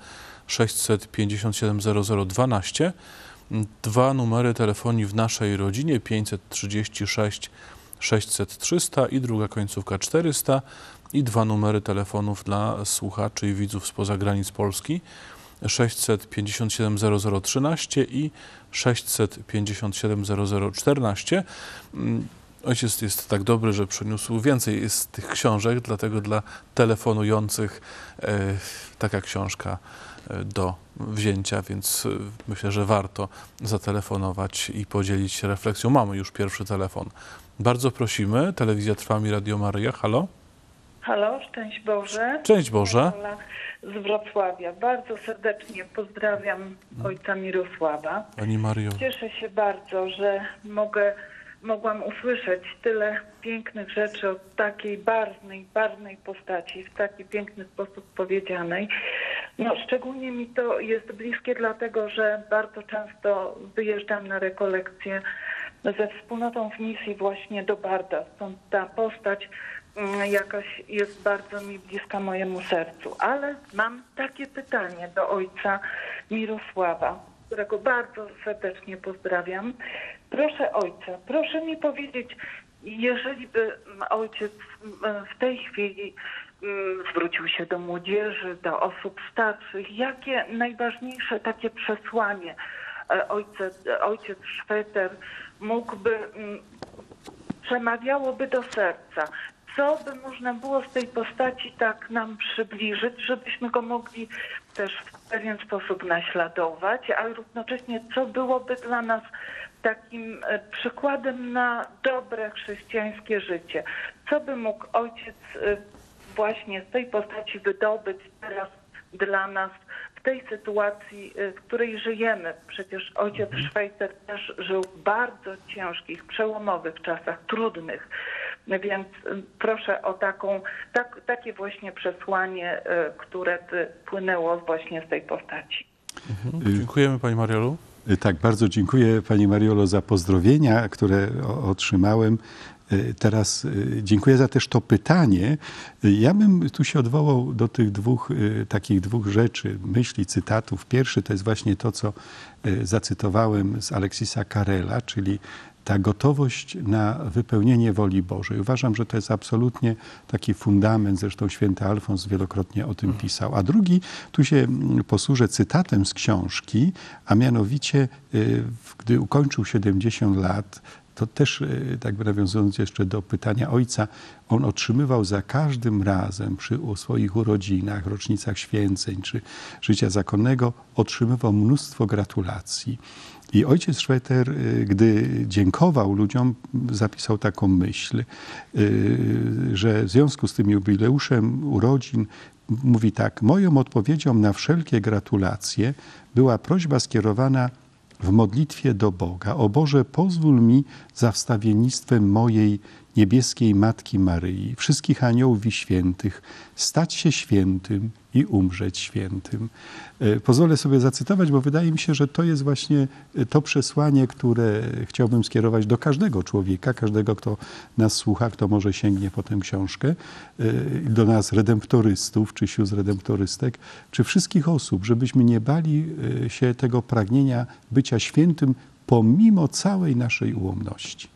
657 0012. Dwa numery telefonii w naszej rodzinie 536 600 300 i druga końcówka 400 i dwa numery telefonów dla słuchaczy i widzów spoza granic Polski 657 0013 i 657 0014. Ojciec jest tak dobry, że przyniósł więcej jest tych książek, dlatego dla telefonujących taka książka do wzięcia, więc myślę, że warto zatelefonować i podzielić się refleksją. Mamy już pierwszy telefon. Bardzo prosimy. Telewizja Trwam i Radio Maryja. Halo? Halo, szczęść Boże. Szczęść Boże. Z Wrocławia. Bardzo serdecznie pozdrawiam ojca Mirosława. Pani Mario. Cieszę się bardzo, że mogłam usłyszeć tyle pięknych rzeczy od takiej barwnej postaci, w taki piękny sposób powiedzianej. No, szczególnie mi to jest bliskie, dlatego że bardzo często wyjeżdżam na rekolekcje ze wspólnotą w misji właśnie do Barda. Stąd ta postać jakaś jest bardzo mi bliska mojemu sercu. Ale mam takie pytanie do ojca Mirosława, którego bardzo serdecznie pozdrawiam. Proszę ojca, proszę mi powiedzieć, jeżeli by ojciec w tej chwili zwrócił się do młodzieży, do osób starszych, jakie najważniejsze takie przesłanie ojciec Szwejter przemawiałoby do serca? Co by można było z tej postaci tak nam przybliżyć, żebyśmy go mogli też w pewien sposób naśladować, ale równocześnie co byłoby dla nas takim przykładem na dobre chrześcijańskie życie? Co by mógł ojciec właśnie z tej postaci wydobyć teraz dla nas w tej sytuacji, w której żyjemy? Przecież ojciec Szwejter też żył w bardzo ciężkich, przełomowych czasach, trudnych. Więc proszę o takie właśnie przesłanie, które by płynęło właśnie z tej postaci. Dziękujemy Pani Mariolu. Tak, bardzo dziękuję Pani Mariolo za pozdrowienia, które otrzymałem. Teraz dziękuję za też to pytanie. Ja bym tu się odwołał do tych takich dwóch rzeczy, myśli, cytatów. Pierwszy to jest właśnie to, co zacytowałem z Aleksisa Carrela, czyli ta gotowość na wypełnienie woli Bożej. Uważam, że to jest absolutnie taki fundament, zresztą święty Alfons wielokrotnie o tym pisał. A drugi, tu się posłużę cytatem z książki, a mianowicie, gdy ukończył 70 lat, to też, tak nawiązując jeszcze do pytania ojca, on otrzymywał za każdym razem przy swoich urodzinach, rocznicach święceń czy życia zakonnego, otrzymywał mnóstwo gratulacji. I ojciec Szwejter, gdy dziękował ludziom, zapisał taką myśl, że w związku z tym jubileuszem urodzin mówi tak: moją odpowiedzią na wszelkie gratulacje była prośba skierowana w modlitwie do Boga: o Boże, pozwól mi za wstawiennictwem mojej niebieskiej Matki Maryi, wszystkich aniołów i świętych, stać się świętym i umrzeć świętym. Pozwolę sobie zacytować, bo wydaje mi się, że to jest właśnie to przesłanie, które chciałbym skierować do każdego człowieka, każdego, kto nas słucha, kto może sięgnie po tę książkę, do nas redemptorystów, czy sióstr redemptorystek, czy wszystkich osób, żebyśmy nie bali się tego pragnienia bycia świętym pomimo całej naszej ułomności.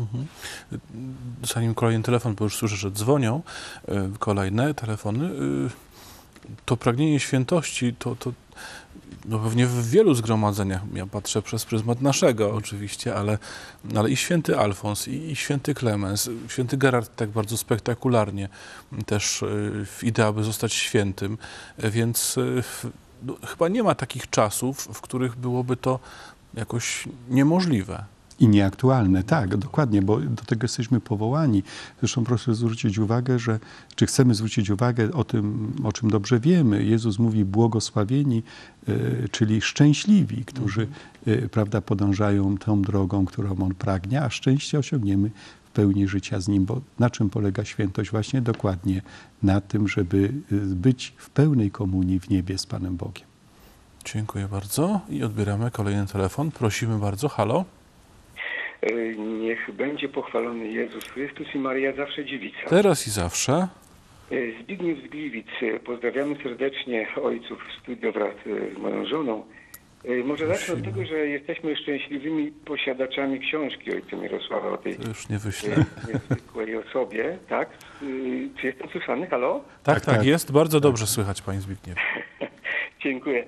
Zanim kolejny telefon, bo już słyszę, że dzwonią kolejne telefony, to pragnienie świętości to no pewnie w wielu zgromadzeniach, ja patrzę przez pryzmat naszego oczywiście, ale i święty Alfons, i święty Klemens, święty Gerard tak bardzo spektakularnie też w idea, aby zostać świętym, więc chyba nie ma takich czasów, w których byłoby to jakoś niemożliwe. I nieaktualne, tak, dokładnie, bo do tego jesteśmy powołani. Zresztą proszę zwrócić uwagę, czy chcemy zwrócić uwagę o tym, o czym dobrze wiemy. Jezus mówi błogosławieni, czyli szczęśliwi, którzy prawda, podążają tą drogą, którą On pragnie, a szczęście osiągniemy w pełni życia z Nim. Bo na czym polega świętość? Właśnie dokładnie na tym, żeby być w pełnej komunii w niebie z Panem Bogiem. Dziękuję bardzo i odbieramy kolejny telefon. Prosimy bardzo. Halo? Niech będzie pochwalony Jezus Chrystus i Maryja zawsze dziewica. Teraz i zawsze. Zbigniew z Gliwic. Pozdrawiamy serdecznie ojców w studio wraz z moją żoną. Może zacznę od tego, że jesteśmy szczęśliwymi posiadaczami książki ojca Mirosława o tej już nie wyślę. niezwykłej osobie. Tak? Czy jestem słyszany? Halo? Tak, jest. Bardzo dobrze słychać, Pani Zbigniew. Dziękuję.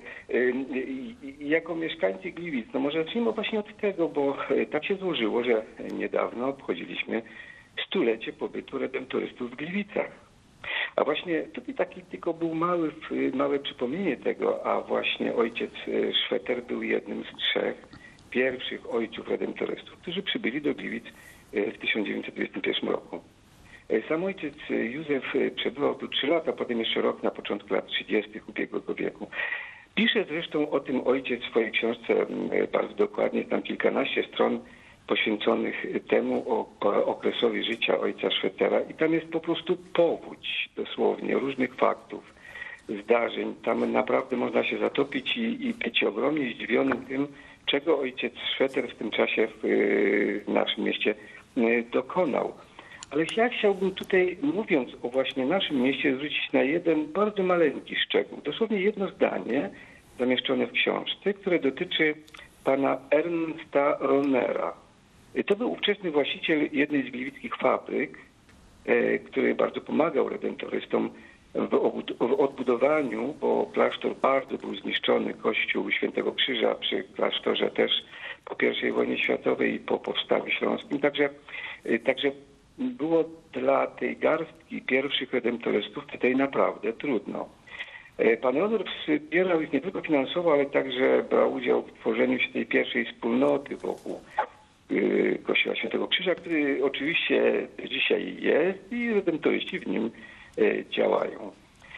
Jako mieszkańcy Gliwic, no może zacznijmy właśnie od tego, bo tak się złożyło, że niedawno obchodziliśmy 100-lecie pobytu redemptorystów w Gliwicach. A właśnie tutaj taki tylko był małe przypomnienie tego, a właśnie ojciec Szweter był jednym z 3 pierwszych ojców redemptorystów, którzy przybyli do Gliwic w 1921 roku. Sam ojciec Józef przebywał tu 3 lata, potem jeszcze rok na początku lat 30. ubiegłego wieku. Pisze zresztą o tym ojciec w swojej książce bardzo dokładnie, tam kilkanaście stron poświęconych temu okresowi życia ojca Szwetera i tam jest po prostu powódź dosłownie różnych faktów, zdarzeń. Tam naprawdę można się zatopić i być ogromnie zdziwionym tym, czego ojciec Szweter w tym czasie w naszym mieście dokonał. Ale ja chciałbym tutaj, mówiąc o właśnie naszym mieście, zwrócić na jeden bardzo maleńki szczegół. Dosłownie jedno zdanie zamieszczone w książce, które dotyczy pana Ernsta Ronera. To był ówczesny właściciel jednej z gliwickich fabryk, który bardzo pomagał redemptorystom w odbudowaniu, bo klasztor bardzo był zniszczony, kościół Świętego Krzyża przy klasztorze też po I wojnie światowej i po powstaniu śląskim. Także było dla tej garstki pierwszych redemptorystów tutaj naprawdę trudno. Pan Ronor wspierał ich nie tylko finansowo, ale także brał udział w tworzeniu się tej pierwszej wspólnoty wokół Kościoła Świętego Krzyża, który oczywiście dzisiaj jest i redemptoryści w nim działają.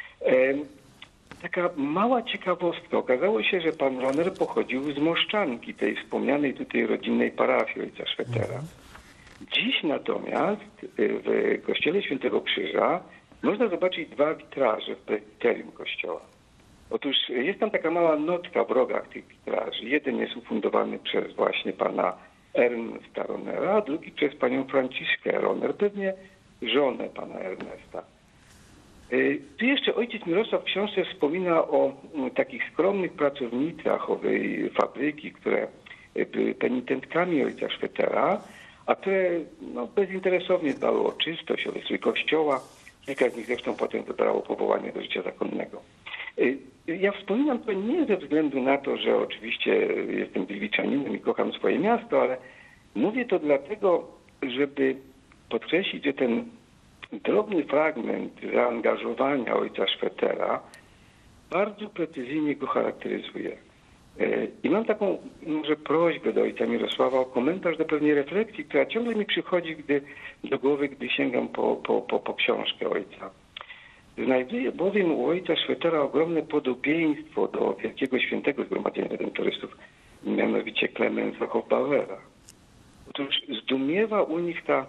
Taka mała ciekawostka. Okazało się, że pan Roner pochodził z Moszczanki, tej wspomnianej tutaj rodzinnej parafii ojca Szwetera. Dziś natomiast w Kościele Świętego Krzyża można zobaczyć 2 witraże w prezbiterium kościoła. Otóż jest tam taka mała notka w rogach tych witraży. Jeden jest ufundowany przez właśnie pana Ernesta Ronera, a drugi przez panią Franciszkę Roner, pewnie żonę pana Ernesta. Tu jeszcze ojciec Mirosław w książce wspomina o takich skromnych pracownicach owej fabryki, które były penitentkami ojca Szwetera, a które bezinteresownie dbały o czystość, o wystrój kościoła. Kilka z nich zresztą potem wybrało powołanie do życia zakonnego. Ja wspominam to nie ze względu na to, że oczywiście jestem gliwiczaninem i kocham swoje miasto, ale mówię to dlatego, żeby podkreślić, że ten drobny fragment zaangażowania ojca Szwetera bardzo precyzyjnie go charakteryzuje. I mam taką może prośbę do ojca Mirosława o komentarz do pewnej refleksji, która ciągle mi przychodzi do głowy, gdy sięgam po książkę ojca. Znajduję bowiem u ojca Szwetera ogromne podobieństwo do wielkiego świętego Zgromadzenia Redemptorystów, mianowicie Klemensa Hofbauera. Otóż zdumiewa u nich ta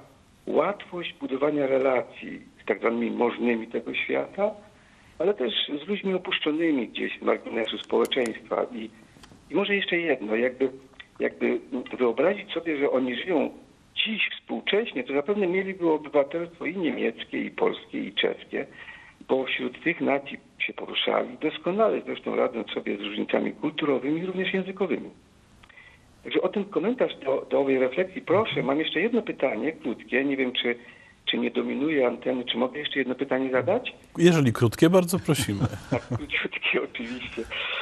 łatwość budowania relacji z tak zwanymi możnymi tego świata, ale też z ludźmi opuszczonymi gdzieś z marginesu społeczeństwa. I może jeszcze jedno, jakby wyobrazić sobie, że oni żyją dziś współcześnie, to zapewne mieliby obywatelstwo i niemieckie, i polskie, i czeskie, bo wśród tych nacji się poruszali, doskonale zresztą radząc sobie z różnicami kulturowymi i również językowymi. Także o ten komentarz do owej refleksji proszę. Mam jeszcze jedno pytanie krótkie. Nie wiem, czy nie dominuje anteny. Czy mogę jeszcze jedno pytanie zadać? Jeżeli krótkie, bardzo prosimy. Tak, krótkie oczywiście.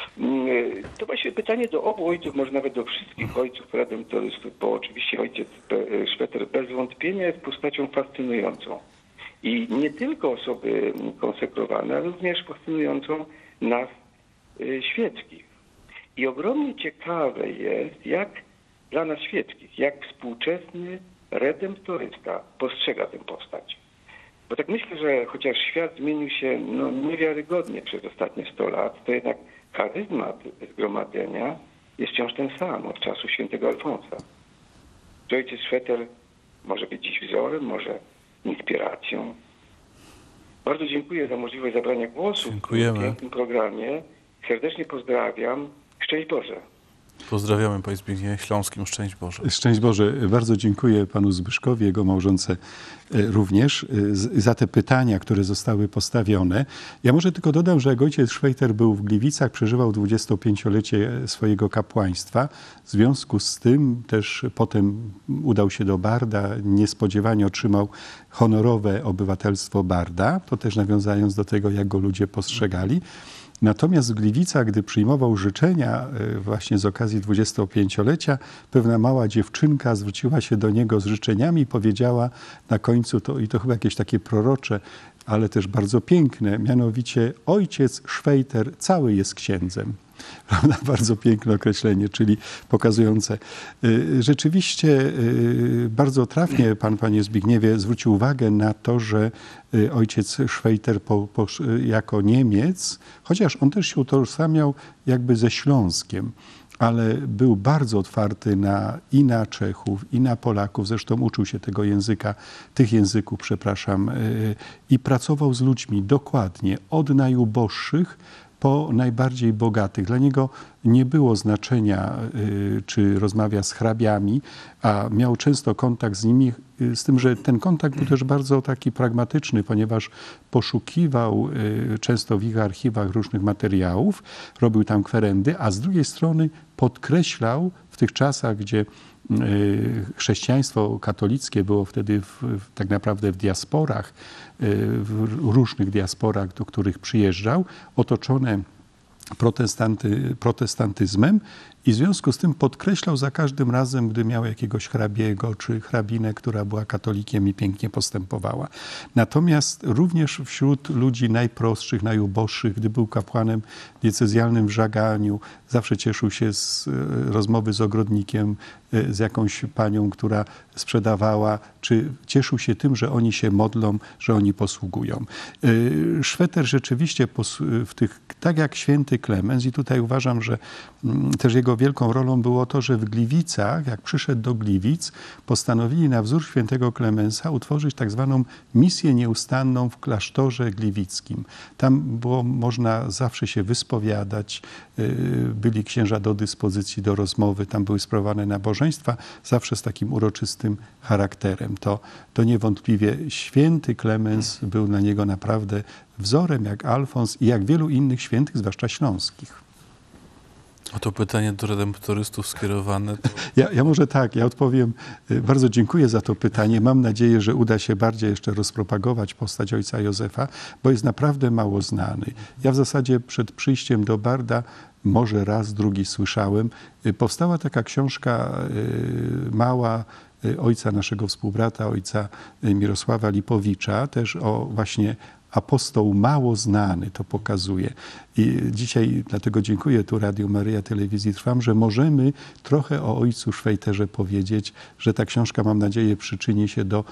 To właśnie pytanie do obu ojców, może nawet do wszystkich ojców redemptorystów, bo oczywiście ojciec Szweter bez wątpienia jest postacią fascynującą. I nie tylko osoby konsekrowane, ale również fascynującą nas świeckich. I ogromnie ciekawe jest, jak dla nas świeckich, jak współczesny redemptorysta postrzega tę postać. Bo tak myślę, że chociaż świat zmienił się niewiarygodnie przez ostatnie 100 lat, to jednak charyzmat zgromadzenia jest wciąż ten sam od czasów świętego Alfonsa. Że ojciec Szweter może być dziś wzorem, może inspiracją. Bardzo dziękuję za możliwość zabrania głosu Dziękujemy. w tym pięknym programie. Serdecznie pozdrawiam. Szczęść Boże. Pozdrawiamy, panie Zbigniewie Śląskim. Szczęść Boże. Szczęść Boże. Bardzo dziękuję panu Zbyszkowi, jego małżonce również za te pytania, które zostały postawione. Ja może tylko dodam, że jak ojciec Szwejter był w Gliwicach, przeżywał 25-lecie swojego kapłaństwa. W związku z tym też potem udał się do Barda, niespodziewanie otrzymał honorowe obywatelstwo Barda. To też nawiązując do tego, jak go ludzie postrzegali. Natomiast w Gliwicach, gdy przyjmował życzenia właśnie z okazji 25-lecia, pewna mała dziewczynka zwróciła się do niego z życzeniami i powiedziała na końcu, to chyba jakieś takie prorocze, ale też bardzo piękne, mianowicie ojciec Szwejter cały jest księdzem. Prawda? Bardzo piękne określenie, czyli pokazujące. Rzeczywiście bardzo trafnie pan, panie Zbigniewie, zwrócił uwagę na to, że ojciec Szwejter jako Niemiec, chociaż on też się utożsamiał jakby ze Śląskiem, ale był bardzo otwarty i na Czechów, i na Polaków. Zresztą uczył się tych języków, i pracował z ludźmi dokładnie, od najuboższych po najbardziej bogatych. Dla niego nie było znaczenia, czy rozmawia z hrabiami, a miał często kontakt z nimi, z tym, że ten kontakt był też bardzo taki pragmatyczny, ponieważ poszukiwał często w ich archiwach różnych materiałów, robił tam kwerendy, a z drugiej strony podkreślał w tych czasach, gdzie chrześcijaństwo katolickie było wtedy tak naprawdę w diasporach, w różnych diasporach, do których przyjeżdżał, otoczone protestantyzmem i w związku z tym podkreślał za każdym razem, gdy miał jakiegoś hrabiego czy hrabinę, która była katolikiem i pięknie postępowała. Natomiast również wśród ludzi najprostszych, najuboższych, gdy był kapłanem diecezjalnym w Żaganiu, zawsze cieszył się z rozmowy z ogrodnikiem, z jakąś panią, która sprzedawała, czy cieszył się tym, że oni się modlą, że oni posługują. Szweter rzeczywiście tak jak święty Klemens, i tutaj uważam, że też jego wielką rolą było to, że w Gliwicach, jak przyszedł do Gliwic, postanowili na wzór świętego Klemensa utworzyć tak zwaną misję nieustanną w klasztorze gliwickim. Tam było można zawsze się wyspowiadać, byli księża do dyspozycji do rozmowy, tam były sprawowane nabożeństwa, zawsze z takim uroczystym charakterem. To niewątpliwie święty Klemens był dla niego naprawdę wzorem, jak Alfons i jak wielu innych świętych, zwłaszcza śląskich. A to pytanie do redemptorystów skierowane. Ja może tak, ja odpowiem. Bardzo dziękuję za to pytanie. Mam nadzieję, że uda się bardziej jeszcze rozpropagować postać ojca Józefa, bo jest naprawdę mało znany. Ja w zasadzie przed przyjściem do Barda może raz, drugi słyszałem. Powstała taka książka mała ojca naszego współbrata, ojca Mirosława Lipowicza, też o właśnie apostoł mało znany, to pokazuje. I dzisiaj dlatego dziękuję tu Radiu Maryja, Telewizji Trwam, że możemy trochę o ojcu Szwejterze powiedzieć, że ta książka, mam nadzieję, przyczyni się do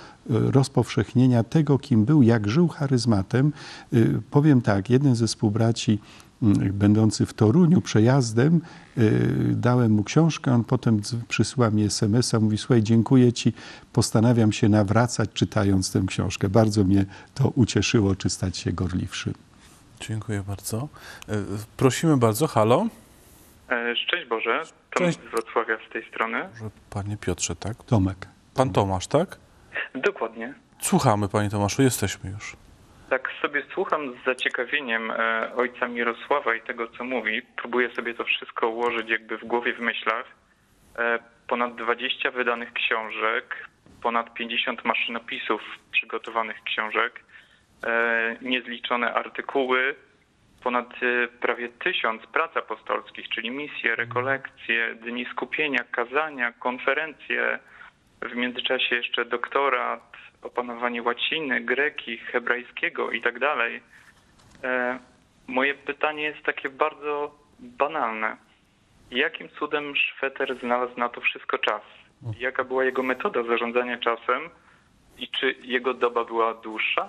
rozpowszechnienia tego, kim był, jak żył charyzmatem. Powiem tak, jeden ze współbraci będący w Toruniu przejazdem, dałem mu książkę, on potem przysyła mi SMS-a, mówi: słuchaj, dziękuję ci, postanawiam się nawracać, czytając tę książkę. Bardzo mnie to ucieszyło, czy stać się gorliwszym. Dziękuję bardzo. Prosimy bardzo, halo. Szczęść Boże, Tomasz z Wrocławia z tej strony. Panie Piotrze, tak? Tomek. Pan Tomasz, tak? Dokładnie. Słuchamy, panie Tomaszu, jesteśmy już. Tak sobie słucham z zaciekawieniem ojca Mirosława i tego, co mówi. Próbuję sobie to wszystko ułożyć jakby w głowie, w myślach. Ponad 20 wydanych książek, ponad 50 maszynopisów przygotowanych książek, niezliczone artykuły, ponad prawie 1000 prac apostolskich, czyli misje, rekolekcje, dni skupienia, kazania, konferencje, w międzyczasie jeszcze doktorat, opanowanie łaciny, greki, hebrajskiego i tak dalej. Moje pytanie jest takie bardzo banalne. Jakim cudem Szweter znalazł na to wszystko czas? Jaka była jego metoda zarządzania czasem i czy jego doba była dłuższa?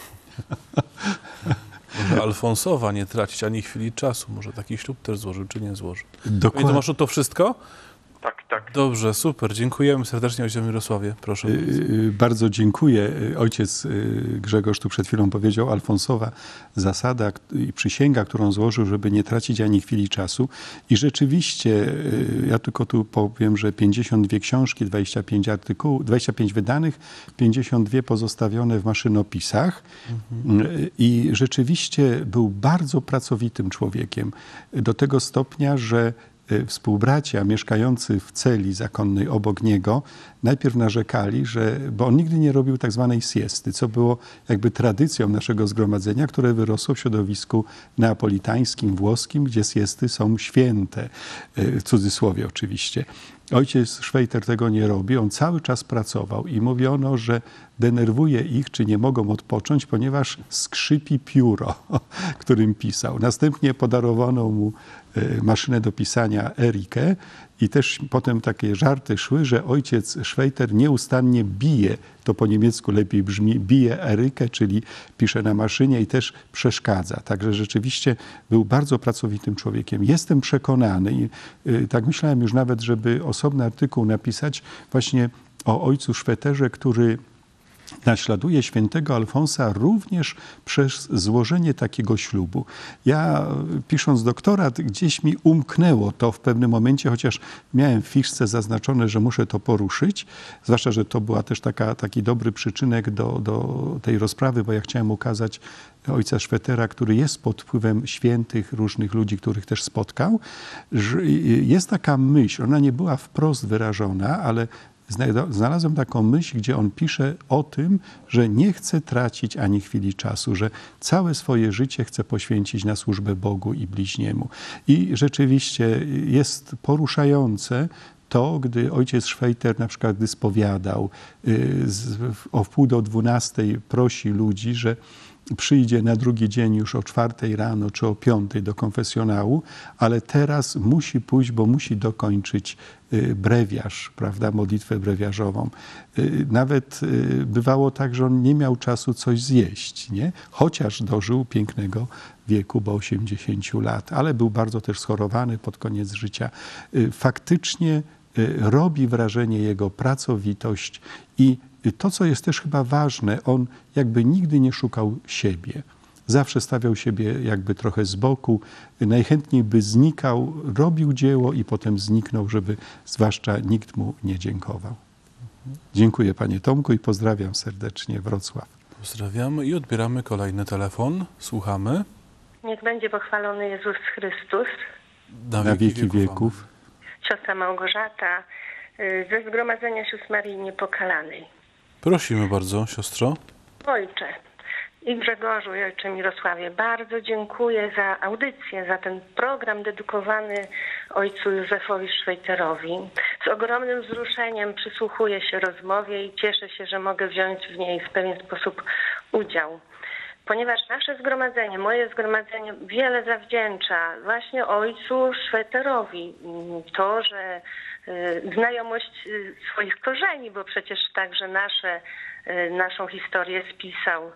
Może Alfonsowa nie tracić ani chwili czasu. Może taki ślub też złożył, czy nie złożył. Dokładnie. Panie Tomaszu, to wszystko? Tak, tak. Dobrze, super. Dziękujemy serdecznie, ojcze Mirosławie. Proszę. Bardzo dziękuję. Ojciec Grzegorz tu przed chwilą powiedział: Alfonsowa zasada i przysięga, którą złożył, żeby nie tracić ani chwili czasu. I rzeczywiście, ja tylko tu powiem, że 52 książki, 25 artykułów, 25 wydanych, 52 pozostawione w maszynopisach. I rzeczywiście był bardzo pracowitym człowiekiem. Do tego stopnia, że współbracia mieszkający w celi zakonnej obok niego najpierw narzekali, bo on nigdy nie robił tak zwanej siesty, co było jakby tradycją naszego zgromadzenia, które wyrosło w środowisku neapolitańskim, włoskim, gdzie siesty są święte, w cudzysłowie oczywiście. Ojciec Szwejter tego nie robi, on cały czas pracował i mówiono, że denerwuje ich, czy nie mogą odpocząć, ponieważ skrzypi pióro, którym pisał. Następnie podarowano mu maszynę do pisania Erikę i też potem takie żarty szły, że ojciec Szwejter nieustannie bije, to po niemiecku lepiej brzmi, bije Erykę, czyli pisze na maszynie i też przeszkadza. Także rzeczywiście był bardzo pracowitym człowiekiem. Jestem przekonany i tak myślałem już nawet, żeby osobny artykuł napisać właśnie o ojcu Szweterze, który naśladuje świętego Alfonsa również przez złożenie takiego ślubu. Ja, pisząc doktorat, gdzieś mi umknęło to w pewnym momencie, chociaż miałem w fiszce zaznaczone, że muszę to poruszyć, zwłaszcza, że to była też taki dobry przyczynek do tej rozprawy, bo ja chciałem ukazać ojca Szwetera, który jest pod wpływem świętych, różnych ludzi, których też spotkał. Że jest taka myśl, ona nie była wprost wyrażona, ale znalazłem taką myśl, gdzie on pisze o tym, że nie chce tracić ani chwili czasu, że całe swoje życie chce poświęcić na służbę Bogu i bliźniemu. I rzeczywiście jest poruszające to, gdy ojciec Szwejter na przykład gdy spowiadał, o 11:30 prosi ludzi, że przyjdzie na drugi dzień już o 4 rano czy o 5 do konfesjonału, ale teraz musi pójść, bo musi dokończyć brewiarz, prawda, modlitwę brewiarzową. Nawet bywało tak, że on nie miał czasu coś zjeść, nie? Chociaż dożył pięknego wieku, bo 80 lat, ale był bardzo też schorowany pod koniec życia. Faktycznie robi wrażenie jego pracowitość i to, co jest też chyba ważne, on jakby nigdy nie szukał siebie. Zawsze stawiał siebie jakby trochę z boku, najchętniej by znikał, robił dzieło i potem zniknął, żeby zwłaszcza nikt mu nie dziękował. Dziękuję panie Tomku i pozdrawiam serdecznie Wrocław. Pozdrawiamy i odbieramy kolejny telefon. Słuchamy. Niech będzie pochwalony Jezus Chrystus. Na wieki wieków. Siostra Małgorzata ze Zgromadzenia Sióstr Marii Niepokalanej. Prosimy bardzo, siostro. Ojcze i Grzegorzu i ojcze Mirosławie, bardzo dziękuję za audycję, za ten program dedykowany ojcu Józefowi Szwejterowi. Z ogromnym wzruszeniem przysłuchuję się rozmowie i cieszę się, że mogę wziąć w niej w pewien sposób udział. Ponieważ nasze zgromadzenie, moje zgromadzenie wiele zawdzięcza właśnie ojcu Szwejterowi. To, że znajomość swoich korzeni, bo przecież także naszą historię spisał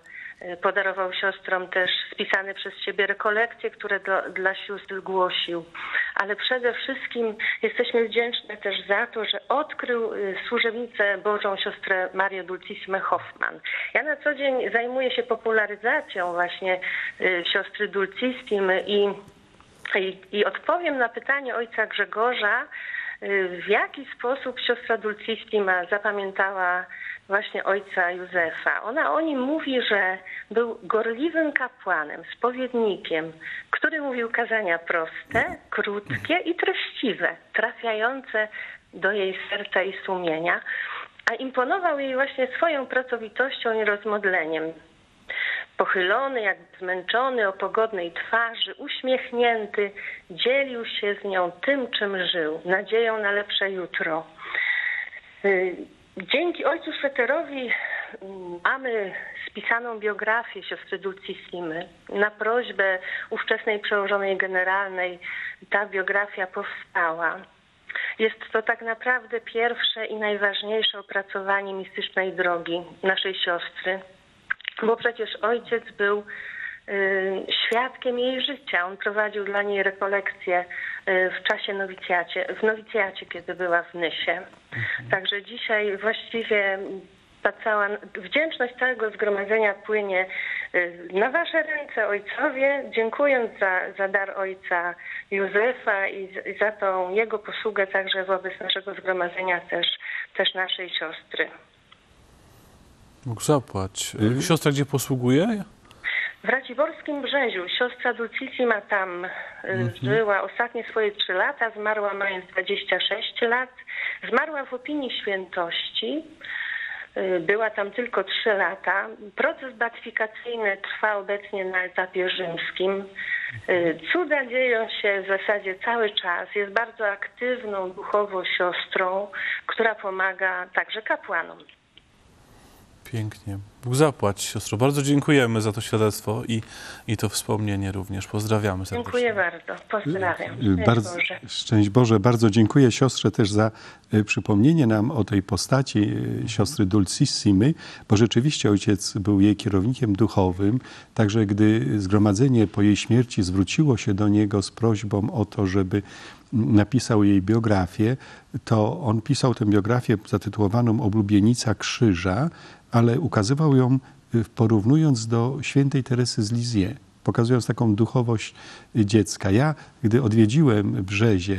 Podarował siostrom też spisane przez siebie rekolekcje, które dla sióstr głosił. Ale przede wszystkim jesteśmy wdzięczni też za to, że odkrył służebnicę Bożą siostrę Marię Dulcissimę Hoffman. Ja na co dzień zajmuję się popularyzacją właśnie siostry Dulcissimy i odpowiem na pytanie ojca Grzegorza, w jaki sposób siostra Dulcissima zapamiętała właśnie ojca Józefa. Ona o nim mówi, że był gorliwym kapłanem, spowiednikiem, który mówił kazania proste, krótkie i treściwe, trafiające do jej serca i sumienia, a imponował jej właśnie swoją pracowitością i rozmodleniem. Pochylony, jakby zmęczony, o pogodnej twarzy, uśmiechnięty, dzielił się z nią tym, czym żył, nadzieją na lepsze jutro. Dzięki ojcu Szweterowi mamy spisaną biografię siostry Dulcissimy. Na prośbę ówczesnej przełożonej generalnej ta biografia powstała. Jest to tak naprawdę pierwsze i najważniejsze opracowanie mistycznej drogi naszej siostry, bo przecież ojciec był świadkiem jej życia. On prowadził dla niej rekolekcje w czasie w nowicjacie, kiedy była w Nysie. Także dzisiaj właściwie ta cała wdzięczność całego zgromadzenia płynie na wasze ręce, ojcowie, dziękując za dar ojca Józefa i za tą jego posługę także wobec naszego zgromadzenia, też naszej siostry. Mógł zapłać. Siostra gdzie posługuje? W Raciborskim Brzeziu. Siostra Dulcissima tam żyła ostatnie swoje 3 lata, zmarła mając 26 lat. Zmarła w opinii świętości. Była tam tylko 3 lata. Proces beatyfikacyjny trwa obecnie na etapie rzymskim. Cuda dzieją się w zasadzie cały czas. Jest bardzo aktywną duchowo siostrą, która pomaga także kapłanom. Pięknie. Bóg zapłać, siostro. Bardzo dziękujemy za to świadectwo i to wspomnienie również. Pozdrawiamy serdecznie. Dziękuję bardzo. Pozdrawiam. Szczęść Boże. Bardzo dziękuję siostrze też za przypomnienie nam o tej postaci siostry Dulcissimy, bo rzeczywiście ojciec był jej kierownikiem duchowym. Także gdy zgromadzenie po jej śmierci zwróciło się do niego z prośbą o to, żeby napisał jej biografię, to on pisał tę biografię zatytułowaną Oblubienica Krzyża, ale ukazywał ją porównując do świętej Teresy z Lisieux, pokazując taką duchowość dziecka. Ja, gdy odwiedziłem Brzezie,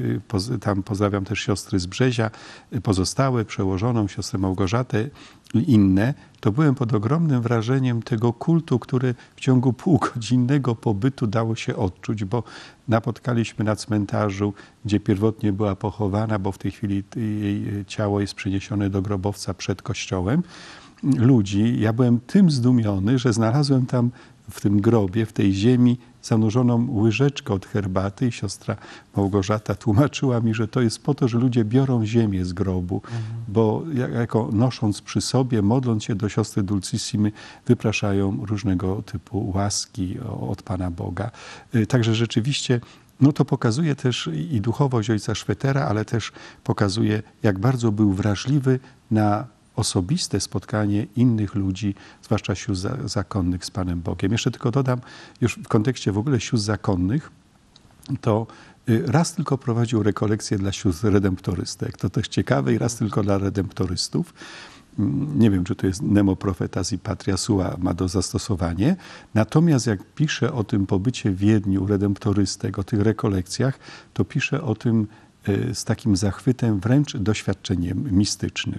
tam pozdrawiam też siostry z Brzezia, pozostałe, przełożoną, siostrę Małgorzatę i inne, to byłem pod ogromnym wrażeniem tego kultu, który w ciągu półgodzinnego pobytu dało się odczuć, bo napotkaliśmy na cmentarzu, gdzie pierwotnie była pochowana, bo w tej chwili jej ciało jest przeniesione do grobowca przed kościołem, ludzi. Ja byłem tym zdumiony, że znalazłem tam w tym grobie, w tej ziemi zanurzoną łyżeczkę od herbaty i siostra Małgorzata tłumaczyła mi, że to jest po to, że ludzie biorą ziemię z grobu, bo jako nosząc przy sobie, modląc się do siostry Dulcissimy, wypraszają różnego typu łaski od Pana Boga. Także rzeczywiście to pokazuje też i duchowość ojca Szwetera, ale też pokazuje, jak bardzo był wrażliwy na osobiste spotkanie innych ludzi, zwłaszcza sióstr zakonnych z Panem Bogiem. Jeszcze tylko dodam, już w kontekście w ogóle sióstr zakonnych, to raz tylko prowadził rekolekcje dla sióstr redemptorystek. To też ciekawe i raz tylko dla redemptorystów. Nie wiem, czy to jest Nemo Prophetas i Patria Sua ma do zastosowania. Natomiast jak pisze o tym pobycie w Wiedniu redemptorystek, o tych rekolekcjach, to pisze o tym z takim zachwytem, wręcz doświadczeniem mistycznym.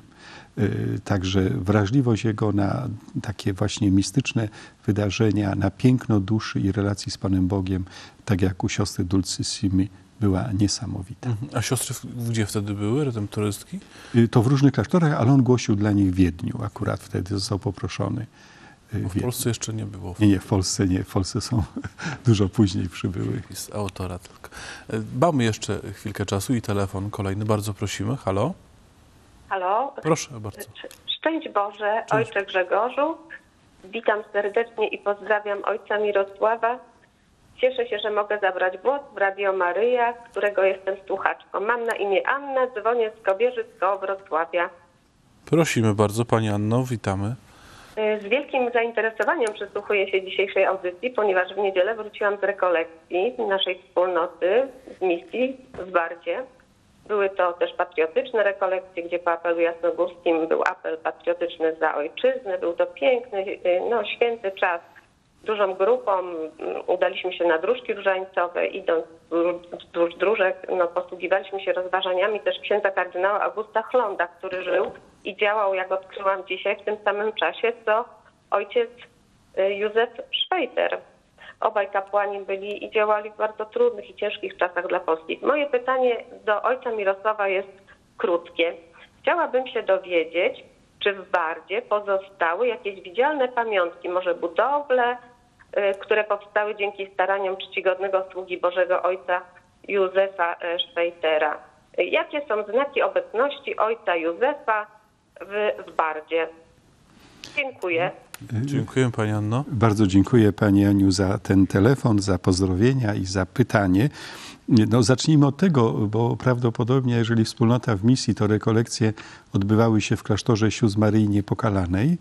Także wrażliwość jego na takie właśnie mistyczne wydarzenia, na piękno duszy i relacji z Panem Bogiem, tak jak u siostry Dulcissimy, była niesamowita. A siostry gdzie wtedy były, redemptorystki? To w różnych klasztorach, ale on głosił dla nich w Wiedniu. Akurat wtedy został poproszony. W Polsce jeszcze nie było. Nie, w Polsce nie. W Polsce są dużo później przybyły. Z autora tylko. Mamy jeszcze chwilkę czasu i telefon kolejny. Bardzo prosimy. Halo? Halo? Proszę bardzo. Szczęść Boże, Ojcze Grzegorzu. Witam serdecznie i pozdrawiam ojca Mirosława. Cieszę się, że mogę zabrać głos w Radio Maryja, którego jestem słuchaczką. Mam na imię Anna, dzwonię z Kobierzyc koło Wrocławia. Prosimy bardzo, Pani Anno, witamy. Z wielkim zainteresowaniem przysłuchuję się dzisiejszej audycji, ponieważ w niedzielę wróciłam z rekolekcji naszej wspólnoty z misji w Bardzie. Były to też patriotyczne rekolekcje, gdzie po apelu jasnogórskim był apel patriotyczny za ojczyznę. Był to piękny, święty czas. Dużą grupą udaliśmy się na dróżki różańcowe. Idąc wzdłuż dróżek, posługiwaliśmy się rozważaniami też księdza kardynała Augusta Chlonda, który żył i działał, jak odkryłam dzisiaj, w tym samym czasie, co ojciec Józef Szwejter. Obaj kapłani byli i działali w bardzo trudnych i ciężkich czasach dla Polski. Moje pytanie do ojca Mirosława jest krótkie. Chciałabym się dowiedzieć, czy w Bardzie pozostały jakieś widzialne pamiątki, może budowle, które powstały dzięki staraniom czcigodnego sługi Bożego ojca Józefa Szwejtera. Jakie są znaki obecności ojca Józefa w Bardzie? Dziękuję. Dziękuję Pani Anno. Bardzo dziękuję Pani Aniu za ten telefon, za pozdrowienia i za pytanie. Zacznijmy od tego, bo prawdopodobnie, jeżeli wspólnota w misji, to rekolekcje odbywały się w klasztorze Sióstr Maryi Niepokalanej.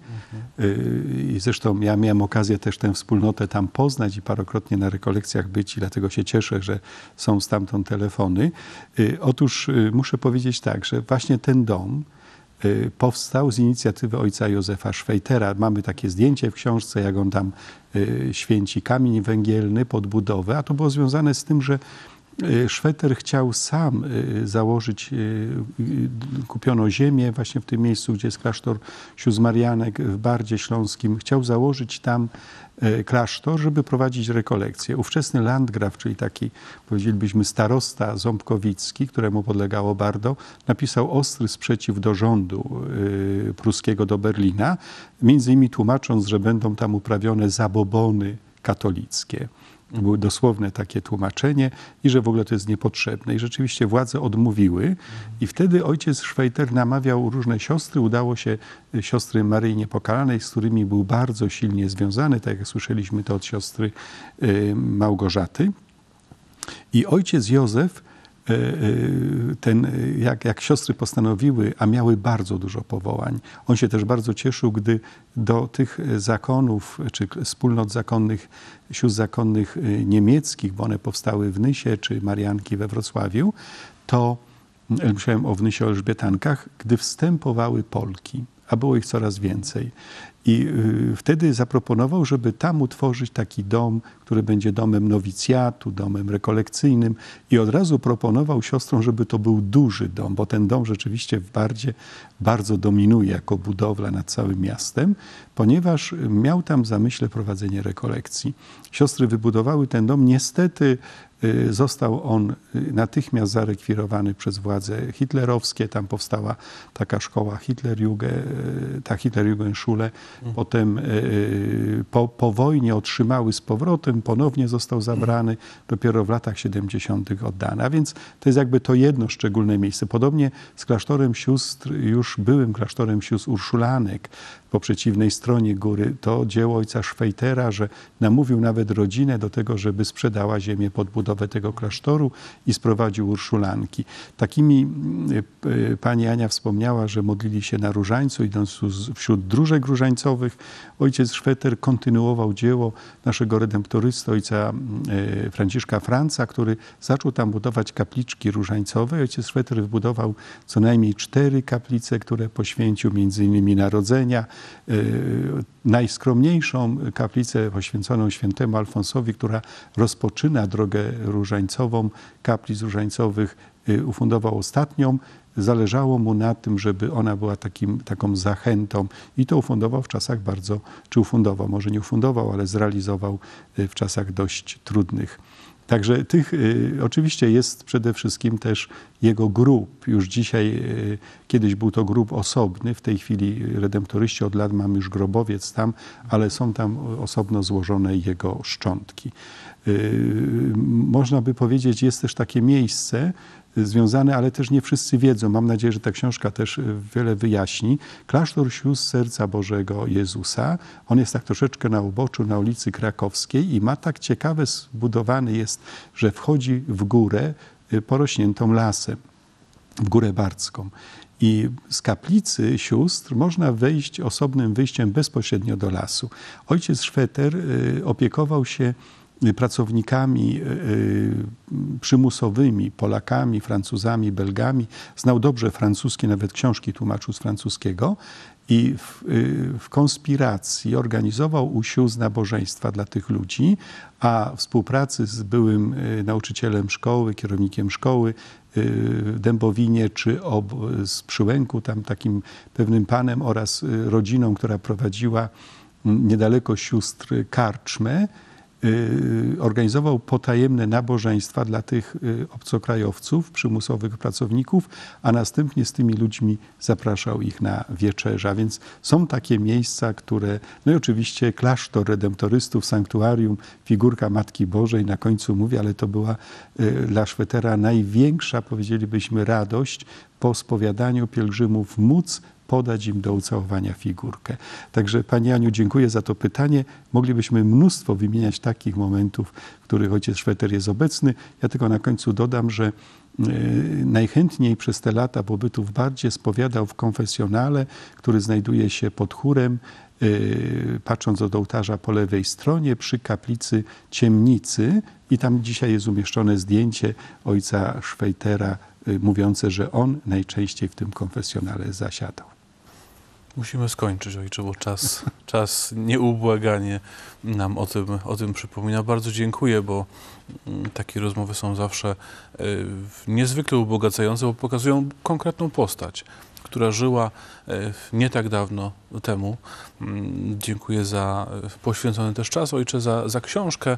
I zresztą ja miałem okazję też tę wspólnotę tam poznać i parokrotnie na rekolekcjach być i dlatego się cieszę, że są stamtąd telefony. Otóż muszę powiedzieć tak, że właśnie ten dom powstał z inicjatywy ojca Józefa Szwejtera. Mamy takie zdjęcie w książce, jak on tam święci kamień węgielny pod budowę, a to było związane z tym, że Szwejter chciał sam założyć, kupiono ziemię właśnie w tym miejscu, gdzie jest klasztor Sióstr Marianek w Bardzie Śląskim. Chciał założyć tam klasztor, żeby prowadzić rekolekcje. Ówczesny landgraf, czyli taki, powiedzielibyśmy, starosta ząbkowicki, któremu podlegało Bardo, napisał ostry sprzeciw do rządu pruskiego do Berlina, między innymi tłumacząc, że będą tam uprawione zabobony katolickie. Było dosłowne takie tłumaczenie i że w ogóle to jest niepotrzebne. I rzeczywiście władze odmówiły i wtedy ojciec Szwejter namawiał różne siostry. Udało się siostry Maryi Niepokalanej, z którymi był bardzo silnie związany, tak jak słyszeliśmy to od siostry Małgorzaty. I ojciec Józef, jak siostry postanowiły, a miały bardzo dużo powołań, on się też bardzo cieszył, gdy do tych zakonów, czy wspólnot zakonnych, sióstr zakonnych niemieckich, bo one powstały w Nysie, czy Marianki we Wrocławiu, to myślałem o Wnysie, o Elżbietankach, gdy wstępowały Polki, a było ich coraz więcej. I wtedy zaproponował, żeby tam utworzyć taki dom, który będzie domem nowicjatu, domem rekolekcyjnym i od razu proponował siostrom, żeby to był duży dom, bo ten dom rzeczywiście w Bardzie bardzo dominuje jako budowla nad całym miastem, ponieważ miał tam w zamyśle prowadzenie rekolekcji. Siostry wybudowały ten dom. Niestety został on natychmiast zarekwirowany przez władze hitlerowskie. Tam powstała taka szkoła Hitlerjugendschule. Potem po wojnie otrzymały z powrotem, ponownie został zabrany, dopiero w latach 70. oddany. A więc to jest jakby to jedno szczególne miejsce. Podobnie z klasztorem sióstr, już byłym klasztorem sióstr Urszulanek po przeciwnej stronie góry. To dzieło ojca Szwejtera, że namówił nawet rodzinę do tego, żeby sprzedała ziemię pod budowę tego klasztoru i sprowadził Urszulanki. Takimi pani Ania wspomniała, że modlili się na różańcu, idąc wśród dróżek różańcowych. Ojciec Szwejter kontynuował dzieło naszego redemptorysty, ojca Franciszka Franca, który zaczął tam budować kapliczki różańcowe. Ojciec Szwejter wybudował co najmniej 4 kaplice, które poświęcił między innymi Narodzenia. Najskromniejszą kaplicę poświęconą świętemu Alfonsowi, która rozpoczyna drogę różańcową, kaplic różańcowych, ufundował ostatnią. Zależało mu na tym, żeby ona była taką zachętą i to ufundował w czasach może nie ufundował, ale zrealizował w czasach dość trudnych. Także oczywiście jest przede wszystkim też jego grób. Już dzisiaj, kiedyś był to grób osobny, w tej chwili redemptoryści od lat mamy już grobowiec tam, ale są tam osobno złożone jego szczątki. Można by powiedzieć, jest też takie miejsce związane, ale też nie wszyscy wiedzą. Mam nadzieję, że ta książka też wiele wyjaśni. Klasztor Sióstr Serca Bożego Jezusa. On jest tak troszeczkę na uboczu, na ulicy Krakowskiej i ma tak ciekawe zbudowany jest, że wchodzi w górę porośniętą lasem, w Górę Bardzką. I z kaplicy sióstr można wejść osobnym wyjściem bezpośrednio do lasu. Ojciec Szweter opiekował się pracownikami przymusowymi, Polakami, Francuzami, Belgami. Znał dobrze francuski, nawet książki tłumaczył z francuskiego. I w konspiracji organizował u sióstr nabożeństwa dla tych ludzi, a w współpracy z byłym nauczycielem szkoły, kierownikiem szkoły w Dębowinie, czy z Przyłęku, tam takim pewnym panem oraz rodziną, która prowadziła niedaleko sióstr karczmę, organizował potajemne nabożeństwa dla tych obcokrajowców, przymusowych pracowników, a następnie z tymi ludźmi zapraszał ich na wieczerze. A więc są takie miejsca, które... No i oczywiście klasztor redemptorystów, sanktuarium, figurka Matki Bożej na końcu mówi, ale to była dla Szwetera największa, powiedzielibyśmy, radość po spowiadaniu pielgrzymów móc podać im do ucałowania figurkę. Także Pani Aniu, dziękuję za to pytanie. Moglibyśmy mnóstwo wymieniać takich momentów, w których ojciec Szweter jest obecny. Ja tylko na końcu dodam, że najchętniej przez te lata pobytu w Bardzie spowiadał w konfesjonale, który znajduje się pod chórem, patrząc od ołtarza po lewej stronie, przy kaplicy Ciemnicy. I tam dzisiaj jest umieszczone zdjęcie ojca Szwejtera, mówiące, że on najczęściej w tym konfesjonale zasiadał. Musimy skończyć, ojcze, bo czas nieubłaganie nam o tym przypomina. Bardzo dziękuję, bo takie rozmowy są zawsze niezwykle ubogacające, bo pokazują konkretną postać, która żyła nie tak dawno temu. Dziękuję za poświęcony też czas, ojcze, za książkę,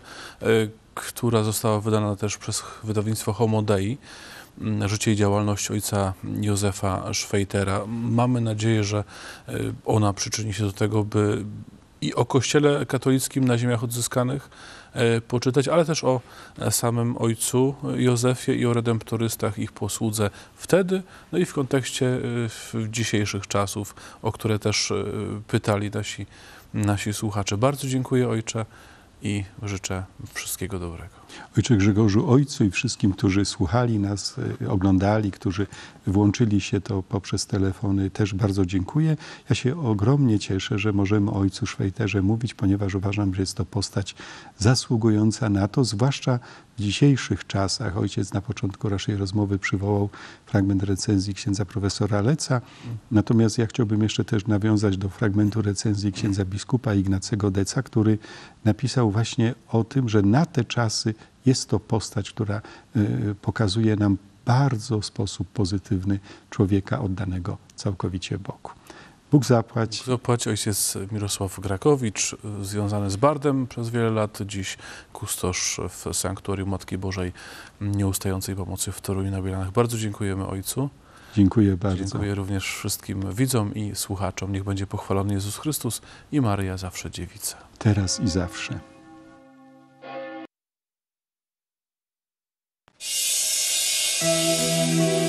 która została wydana też przez wydawnictwo Homo Dei. Życie i działalność ojca Józefa Szwejtera. Mamy nadzieję, że ona przyczyni się do tego, by i o Kościele katolickim na ziemiach odzyskanych poczytać, ale też o samym ojcu Józefie i o redemptorystach, ich posłudze wtedy, no i w kontekście dzisiejszych czasów, o które też pytali nasi słuchacze. Bardzo dziękuję, ojcze, i życzę wszystkiego dobrego. Ojcze Grzegorzu, ojcu i wszystkim, którzy słuchali nas, oglądali, którzy włączyli się to poprzez telefony, też bardzo dziękuję. Ja się ogromnie cieszę, że możemy o ojcu Szwejterze mówić, ponieważ uważam, że jest to postać zasługująca na to, zwłaszcza w dzisiejszych czasach. Ojciec na początku naszej rozmowy przywołał fragment recenzji księdza profesora Leca. Natomiast ja chciałbym jeszcze też nawiązać do fragmentu recenzji księdza biskupa Ignacego Deca, który napisał właśnie o tym, że na te czasy jest to postać, która pokazuje nam bardzo w sposób pozytywny człowieka oddanego całkowicie Bogu. Bóg zapłać. Bóg zapłać. Ojciec Mirosław Grakowicz, związany z Bardem przez wiele lat, dziś kustosz w Sanktuarium Matki Bożej Nieustającej Pomocy w Toruniu na Bielanach. Bardzo dziękujemy ojcu. Dziękuję bardzo. Dziękuję również wszystkim widzom i słuchaczom. Niech będzie pochwalony Jezus Chrystus i Maryja zawsze dziewica. Teraz i zawsze. Thank you.